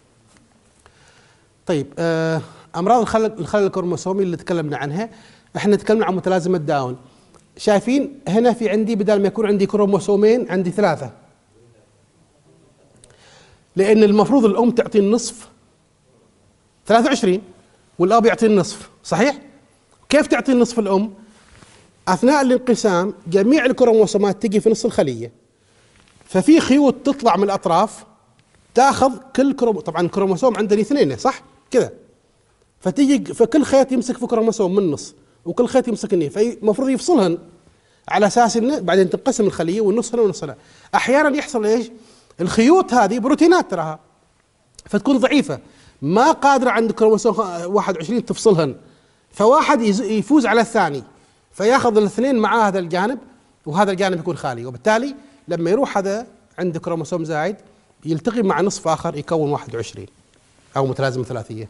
[SPEAKER 1] طيب أمراض الخلل الخلل الكروموسومي اللي تكلمنا عنها، احنا تكلمنا عن متلازمة داون. شايفين هنا في عندي بدل ما يكون عندي كروموسومين عندي ثلاثة، لأن المفروض الأم تعطي النصف ثلاثة وعشرين والأب يعطي النصف، صحيح؟ كيف تعطي النصف الأم؟ أثناء الانقسام جميع الكروموسومات تجي في نص الخلية، ففي خيوط تطلع من الأطراف تاخذ كل كروموسوم. طبعا الكروموسوم عندنا اثنين صح؟ كذا، فتيجي فكل خيط يمسك في كروموسوم من النص وكل خيط يمسك هنا، فالمفروض يفصلهن على اساس انه بعدين تنقسم الخليه والنص هنا والنص هنا. احيانا يحصل ايش؟ الخيوط هذه بروتينات تراها فتكون ضعيفه ما قادره عند كروموسوم واحد وعشرين تفصلهن، فواحد يفوز على الثاني فياخذ الاثنين مع هذا الجانب وهذا الجانب يكون خالي، وبالتالي لما يروح هذا عند كروموسوم زايد يلتقي مع نصف اخر يكون واحد وعشرين او متلازمه ثلاثيه.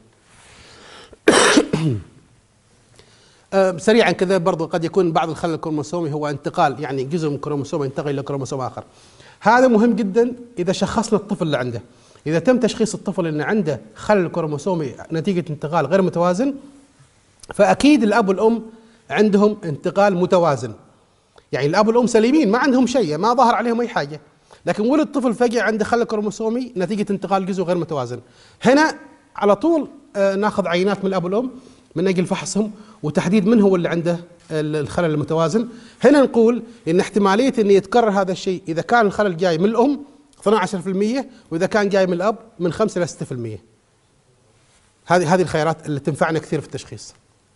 [SPEAKER 1] سريعا كذا برضو قد يكون بعض الخلل الكروموسومي هو انتقال، يعني جزء من كروموسوم ينتقل الى كروموسوم اخر. هذا مهم جدا اذا شخصنا الطفل اللي عنده. اذا تم تشخيص الطفل ان عنده خلل كروموسومي نتيجه انتقال غير متوازن، فاكيد الاب والام عندهم انتقال متوازن. يعني الاب والام سليمين ما عندهم شيء، ما ظهر عليهم اي حاجه، لكن ولد طفل فجاه عنده خلل كروموسومي نتيجه انتقال جزء غير متوازن. هنا على طول ناخذ عينات من الاب والام من اجل فحصهم وتحديد من هو اللي عنده الخلل المتوازن. هنا نقول ان احتماليه ان يتكرر هذا الشيء اذا كان الخلل جاي من الام اثني عشر بالمئة واذا كان جاي من الاب من خمسة إلى ستة بالمئة. هذه هذه الخيارات اللي تنفعنا كثير في التشخيص.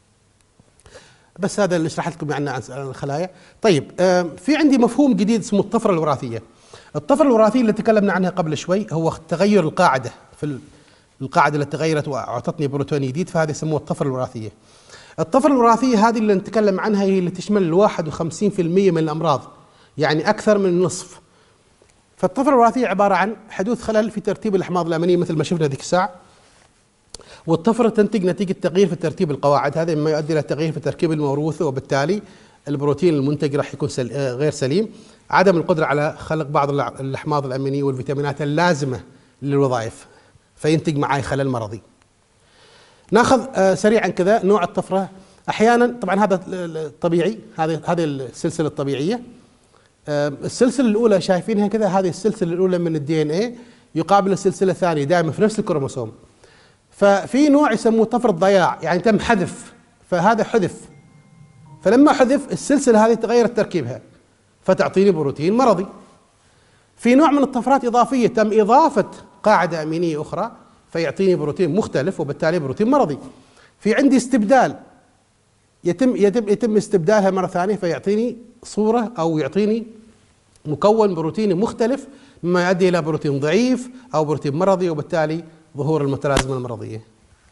[SPEAKER 1] بس هذا اللي شرحت لكم عنه عن الخلايا. طيب في عندي مفهوم جديد اسمه الطفره الوراثيه. الطفره الوراثيه اللي تكلمنا عنها قبل شوي هو تغير القاعده في القاعده اللي تغيرت واعطتني بروتين جديد، فهذه يسموها الطفره الوراثيه. الطفره الوراثيه هذه اللي نتكلم عنها هي اللي تشمل الواحد وخمسين بالمئة من الامراض، يعني اكثر من النصف. فالطفره الوراثيه عباره عن حدوث خلل في ترتيب الاحماض الامينيه مثل ما شفنا ذيك الساعه، والطفره تنتج نتيجه تغيير في ترتيب القواعد، هذا مما يؤدي الى تغيير في تركيب الموروث، وبالتالي البروتين المنتج راح يكون سل... غير سليم. عدم القدره على خلق بعض الاحماض الامينيه والفيتامينات اللازمه للوظائف، فينتج معي خلل مرضي. ناخذ آه سريعا كذا نوع الطفره. احيانا طبعا هذا الطبيعي، هذه هذه السلسله الطبيعيه، السلسله الاولى شايفينها كذا، هذه السلسله الاولى من الدي ان اي يقابل السلسله الثانيه دائما في نفس الكروموسوم. ففي نوع يسموه طفره ضياع، يعني تم حذف، فهذا حذف، فلما حذف السلسله هذه تغيرت تركيبها فتعطيني بروتين مرضي. في نوع من الطفرات اضافيه تم اضافه قاعده امينيه اخرى فيعطيني بروتين مختلف وبالتالي بروتين مرضي. في عندي استبدال يتم يتم يتم استبدالها مره ثانيه فيعطيني صوره او يعطيني مكون بروتيني مختلف مما يؤدي الى بروتين ضعيف او بروتين مرضي وبالتالي ظهور المتلازمه المرضيه.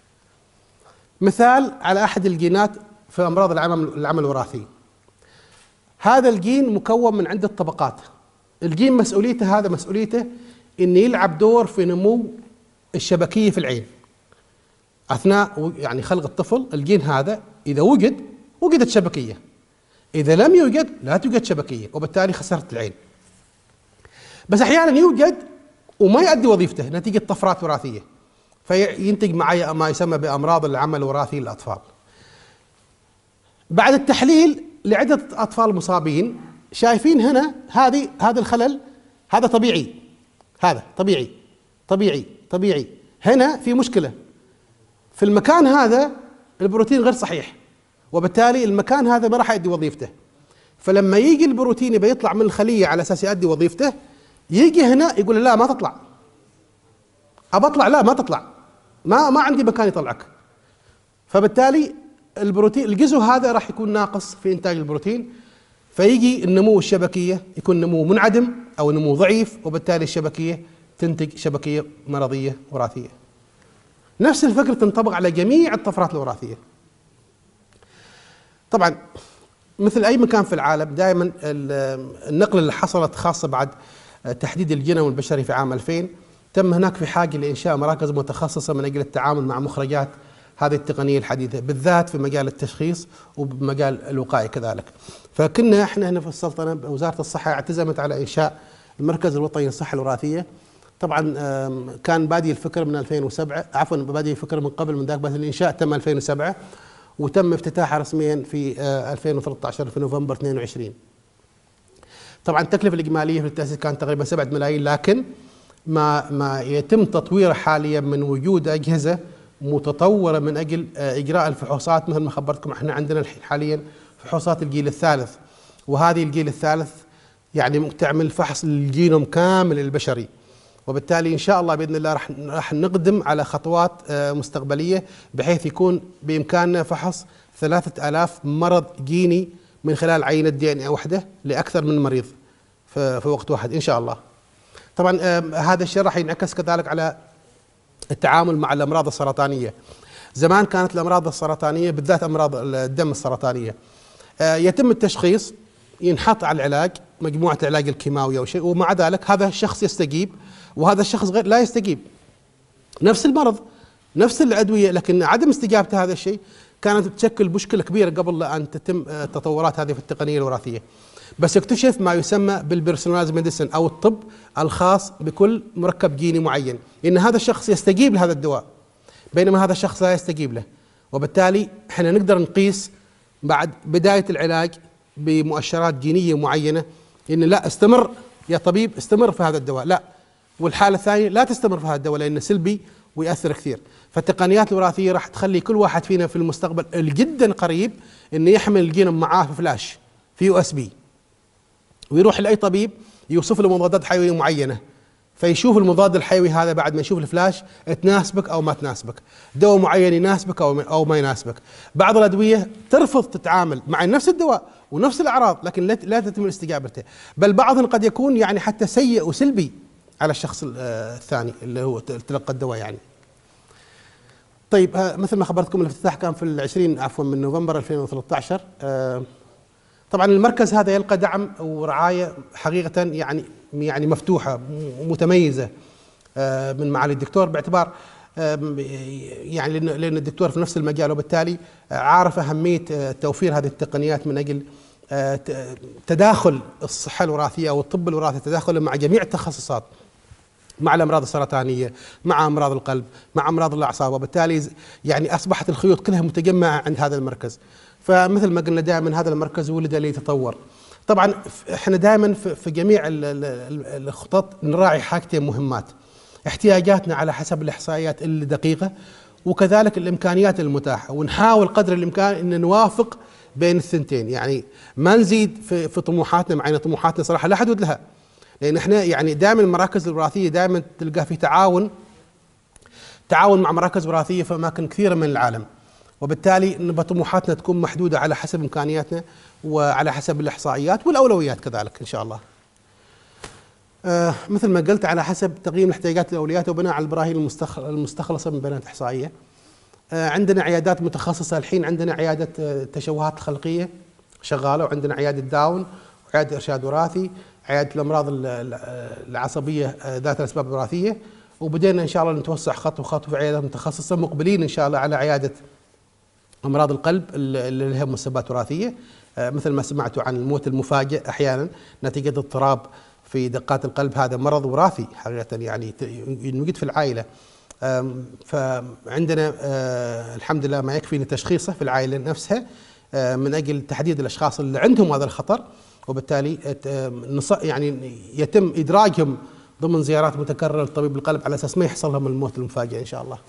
[SPEAKER 1] مثال على احد الجينات في امراض العمل العمل الوراثي. هذا الجين مكون من عده طبقات. الجين مسؤوليته هذا مسؤوليته ان يلعب دور في نمو الشبكيه في العين. اثناء يعني خلق الطفل الجين هذا اذا وجد وجدت شبكيه. اذا لم يوجد لا توجد شبكيه وبالتالي خسرت العين. بس احيانا يوجد وما يؤدي وظيفته نتيجه طفرات وراثيه. فينتج معي ما يسمى بامراض العمل الوراثي للاطفال. بعد التحليل لعده اطفال مصابين شايفين هنا هذه هذا الخلل هذا طبيعي. هذا طبيعي طبيعي طبيعي. هنا في مشكله. في المكان هذا البروتين غير صحيح وبالتالي المكان هذا ما راح يؤدي وظيفته. فلما يجي البروتين يبي يطلع من الخليه على اساس يؤدي وظيفته يجي هنا يقول لا ما تطلع. ابى اطلع لا ما تطلع. ما ما عندي مكان يطلعك. فبالتالي البروتين الجزء هذا راح يكون ناقص في انتاج البروتين فيجي النمو الشبكيه يكون نمو منعدم او نمو ضعيف وبالتالي الشبكيه تنتج شبكيه مرضيه وراثيه. نفس الفكرة تنطبق على جميع الطفرات الوراثية. طبعا مثل أي مكان في العالم دائما النقلة اللي حصلت خاصة بعد تحديد الجينوم البشري في عام ألفين تم هناك في حاجة لإنشاء مراكز متخصصة من أجل التعامل مع مخرجات هذه التقنية الحديثة بالذات في مجال التشخيص وبمجال الوقاية كذلك. فكنا احنا هنا في السلطنة وزارة الصحة اعتزمت على إنشاء المركز الوطني للصحة الوراثية. طبعا كان بادي الفكر من ألفين وسبعة عفوا بادي الفكر من قبل من ذاك بس الانشاء تم ألفين وسبعة وتم افتتاحها رسميا في ألفين وثلاثة عشر في نوفمبر اثنين وعشرين. طبعا التكلفه الاجماليه في التاسيس كانت تقريبا سبعة ملايين لكن ما ما يتم تطويره حاليا من وجود اجهزه متطوره من اجل اجراء الفحوصات مثل ما خبرتكم احنا عندنا الحين حاليا فحوصات الجيل الثالث وهذه الجيل الثالث يعني تعمل فحص للجينوم كامل البشري وبالتالي ان شاء الله باذن الله راح راح نقدم على خطوات مستقبليه بحيث يكون بامكاننا فحص ثلاثة آلاف مرض جيني من خلال عينه دي ان اي واحده لاكثر من مريض في وقت واحد ان شاء الله. طبعا هذا الشيء راح ينعكس كذلك على التعامل مع الامراض السرطانيه. زمان كانت الامراض السرطانيه بالذات امراض الدم السرطانيه يتم التشخيص ينحط على العلاج مجموعه العلاج الكيماوي او شيء ومع ذلك هذا الشخص يستجيب وهذا الشخص غير لا يستجيب. نفس المرض نفس الادويه لكن عدم استجابه هذا الشيء كانت تشكل مشكله كبيره قبل ان تتم التطورات هذه في التقنيه الوراثيه. بس اكتشف ما يسمى بالبيرسوناليزد ميديسن او الطب الخاص بكل مركب جيني معين ان هذا الشخص يستجيب لهذا الدواء بينما هذا الشخص لا يستجيب له وبالتالي احنا نقدر نقيس بعد بدايه العلاج بمؤشرات جينيه معينه ان لا استمر يا طبيب استمر في هذا الدواء لا والحاله الثانيه لا تستمر في هذا الدواء لانه سلبي ويأثر كثير. فالتقنيات الوراثيه راح تخلي كل واحد فينا في المستقبل الجدا قريب انه يحمل الجينوم معاه في فلاش في يو اس بي ويروح لاي طبيب يوصف له مضادات حيويه معينه فيشوف المضاد الحيوي هذا بعد ما يشوف الفلاش تناسبك او ما تناسبك، دواء معين يناسبك او او ما يناسبك. بعض الادويه ترفض تتعامل مع نفس الدواء ونفس الاعراض لكن لا تتم استجابته، بل بعضهم قد يكون يعني حتى سيء وسلبي على الشخص الثاني اللي هو تلقى الدواء يعني. طيب مثل ما خبرتكم الافتتاح كان في العشرين عفوا من نوفمبر ألفين وثلاثة عشر. طبعا المركز هذا يلقى دعم ورعايه حقيقه يعني يعني مفتوحه متميزه من معالي الدكتور باعتبار يعني لان الدكتور في نفس المجال وبالتالي عارف اهميه توفير هذه التقنيات من اجل تداخل الصحه الوراثيه او الطب الوراثي تداخله مع جميع التخصصات مع الامراض السرطانيه مع امراض القلب مع امراض الاعصاب وبالتالي يعني اصبحت الخيوط كلها متجمعه عند هذا المركز. فمثل ما قلنا دائما هذا المركز ولد ليتطور. طبعا احنا دائما في جميع الخطط نراعي حاجتين مهمات: احتياجاتنا على حسب الاحصائيات اللي دقيقه، وكذلك الامكانيات المتاحه، ونحاول قدر الامكان ان نوافق بين الثنتين، يعني ما نزيد في, في طموحاتنا، مع ان طموحاتنا صراحه لا حدود لها، لان احنا يعني دائما المراكز الوراثيه دائما تلقى في تعاون تعاون مع مراكز وراثيه في اماكن كثيره من العالم، وبالتالي نبغى طموحاتنا تكون محدوده على حسب امكانياتنا وعلى حسب الاحصائيات والاولويات كذلك ان شاء الله. آه مثل ما قلت، على حسب تقييم الاحتياجات الاولويات وبناء على البراهين المستخلصه من بيانات احصائيه. آه عندنا عيادات متخصصه الحين، عندنا عياده التشوهات الخلقيه شغاله، وعندنا عياده داون، وعياده ارشاد وراثي، عياده الامراض العصبيه ذات الاسباب الوراثيه، وبدينا ان شاء الله نتوسع خطوه خطوه في عيادات متخصصه، مقبلين ان شاء الله على عياده امراض القلب اللي لها مسببات وراثيه، مثل ما سمعتوا عن الموت المفاجئ احيانا نتيجه اضطراب في دقات القلب، هذا مرض وراثي حقيقه، يعني يوجد في العائله. فعندنا الحمد لله ما يكفي تشخيصه في العائله نفسها من اجل تحديد الاشخاص اللي عندهم هذا الخطر، وبالتالي يعني يتم ادراجهم ضمن زيارات متكرره لطبيب القلب على اساس ما يحصل لهم الموت المفاجئ ان شاء الله.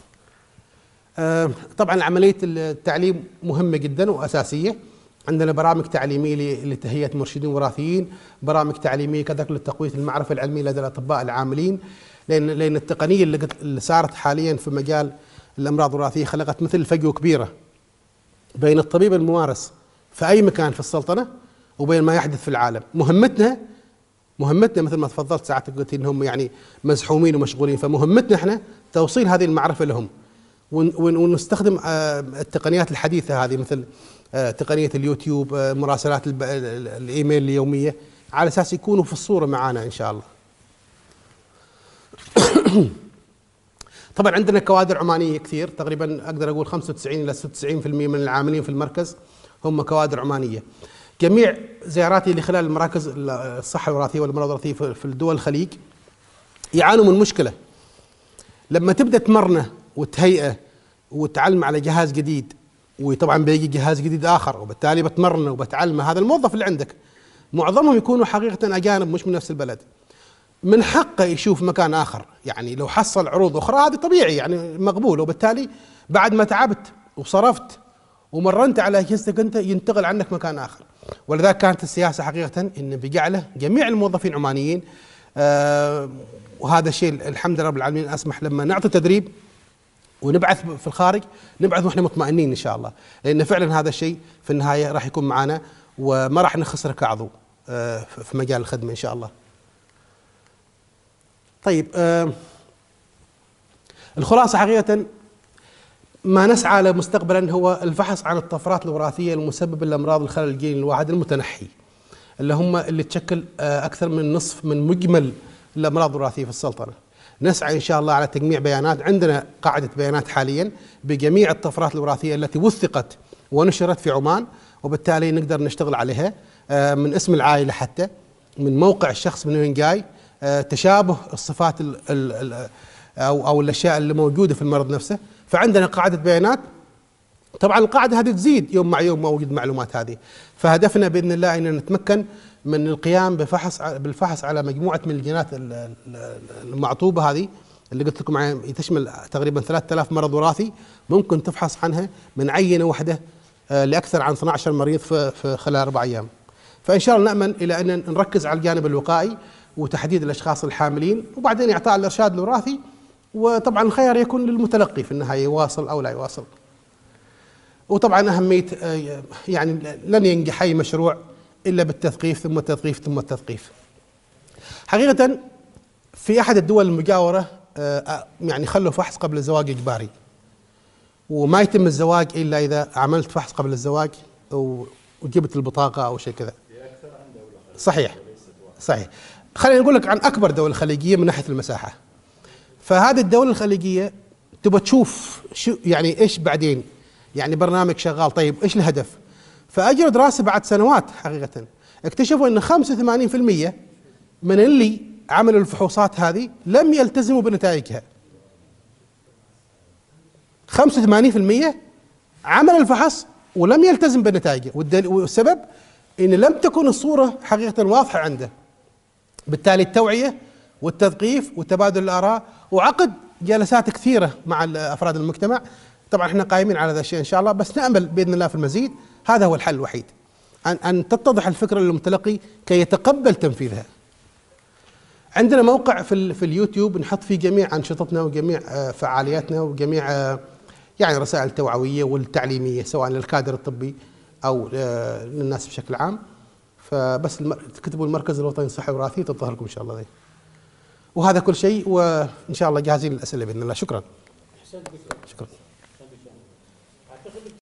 [SPEAKER 1] طبعا عمليه التعليم مهمه جدا واساسيه، عندنا برامج تعليميه لتهيئه مرشدين وراثيين، برامج تعليميه كذلك لتقويه المعرفه العلميه لدى الاطباء العاملين، لان لان التقنيه اللي, اللي صارت حاليا في مجال الامراض الوراثيه خلقت مثل فجوه كبيره بين الطبيب الممارس في اي مكان في السلطنه وبين ما يحدث في العالم. مهمتنا مهمتنا مثل ما تفضلت ساعتك قلت انهم يعني مزحومين ومشغولين، فمهمتنا احنا توصيل هذه المعرفه لهم، ونستخدم التقنيات الحديثه هذه مثل تقنيه اليوتيوب، مراسلات الايميل اليوميه، على اساس يكونوا في الصوره معنا ان شاء الله. طبعا عندنا كوادر عمانيه كثير، تقريبا اقدر اقول خمسة وتسعين الى ستة وتسعين بالمئة من العاملين في المركز هم كوادر عمانيه. جميع زياراتي لخلال المراكز الصحه الوراثيه والامراض الوراثيه في الدول الخليج يعانوا من مشكله، لما تبدا تمرنه وتهيئه وتعلم على جهاز جديد، وطبعا بيجي جهاز جديد اخر، وبالتالي بتمرنه وبتعلمه هذا الموظف اللي عندك، معظمهم يكونوا حقيقه اجانب مش من نفس البلد، من حقه يشوف مكان اخر، يعني لو حصل عروض اخرى هذه طبيعي يعني مقبول، وبالتالي بعد ما تعبت وصرفت ومرنت على اجهزتك انت ينتقل عنك مكان اخر. ولذلك كانت السياسه حقيقه ان بجعله جميع الموظفين عمانيين، آه وهذا الشيء الحمد لله رب العالمين اسمح لما نعطي تدريب ونبعث في الخارج نبعث واحنا مطمئنين ان شاء الله، لان فعلا هذا الشيء في النهايه راح يكون معنا وما راح نخسر كعضو آه في مجال الخدمه ان شاء الله. طيب، آه الخلاصه حقيقه ما نسعى له مستقبلا هو البحث عن الطفرات الوراثيه المسببه لامراض الخلل الجيني الواحد المتنحي، اللي هم اللي تشكل اكثر من نصف من مجمل الامراض الوراثيه في السلطنه. نسعى ان شاء الله على تجميع بيانات، عندنا قاعده بيانات حاليا بجميع الطفرات الوراثيه التي وثقت ونشرت في عمان، وبالتالي نقدر نشتغل عليها من اسم العائله حتى من موقع الشخص من وين جاي، تشابه الصفات ال ال او او الاشياء اللي موجوده في المرض نفسه، فعندنا قاعده بيانات. طبعا القاعده هذه تزيد يوم مع يوم موجود المعلومات هذه، فهدفنا باذن الله ان نتمكن من القيام بفحص بالفحص على مجموعه من الجينات المعطوبه هذه اللي قلت لكم تشمل تقريبا ثلاثة آلاف مرض وراثي، ممكن تفحص عنها من عينه واحده لاكثر عن اثني عشر مريض في خلال اربع ايام. فان شاء الله نامل الى ان نركز على الجانب الوقائي وتحديد الاشخاص الحاملين، وبعدين اعطاء الارشاد الوراثي، وطبعا الخيار يكون للمتلقي في النهايه يواصل او لا يواصل. وطبعا اهميه يعني لن ينجح اي مشروع الا بالتثقيف ثم التثقيف ثم التثقيف. حقيقه في احد الدول المجاوره يعني خلوا فحص قبل الزواج اجباري، وما يتم الزواج الا اذا عملت فحص قبل الزواج وجبت البطاقه او شيء كذا. صحيح صحيح. خلينا نقول لك عن اكبر دوله خليجيه من ناحيه المساحه. فهذه الدوله الخليجيه تبغى تشوف شو يعني ايش بعدين، يعني برنامج شغال، طيب ايش الهدف؟ فاجروا دراسه بعد سنوات حقيقه اكتشفوا ان خمسة وثمانين بالمئة من اللي عملوا الفحوصات هذه لم يلتزموا بنتائجها. خمسة وثمانين بالمئة عمل الفحص ولم يلتزم بنتائجه، والسبب إن لم تكن الصورة حقيقة واضحة عنده. بالتالي التوعية والتثقيف وتبادل الآراء وعقد جلسات كثيرة مع أفراد المجتمع. طبعا احنا قائمين على هذا الشيء إن شاء الله، بس نأمل بإذن الله في المزيد. هذا هو الحل الوحيد، أن أن تتضح الفكرة للمتلقي كي يتقبل تنفيذها. عندنا موقع في في اليوتيوب نحط فيه جميع أنشطتنا وجميع فعالياتنا وجميع يعني الرسائل التوعوية والتعليمية سواء للكادر الطبي أو للناس بشكل عام. فبس تكتبوا المركز الوطني للصحة الوراثية تظهر لكم إن شاء الله ذي. وهذا كل شيء، وإن شاء الله جاهزين للأسئلة بإذن الله. شكرا. شكرا.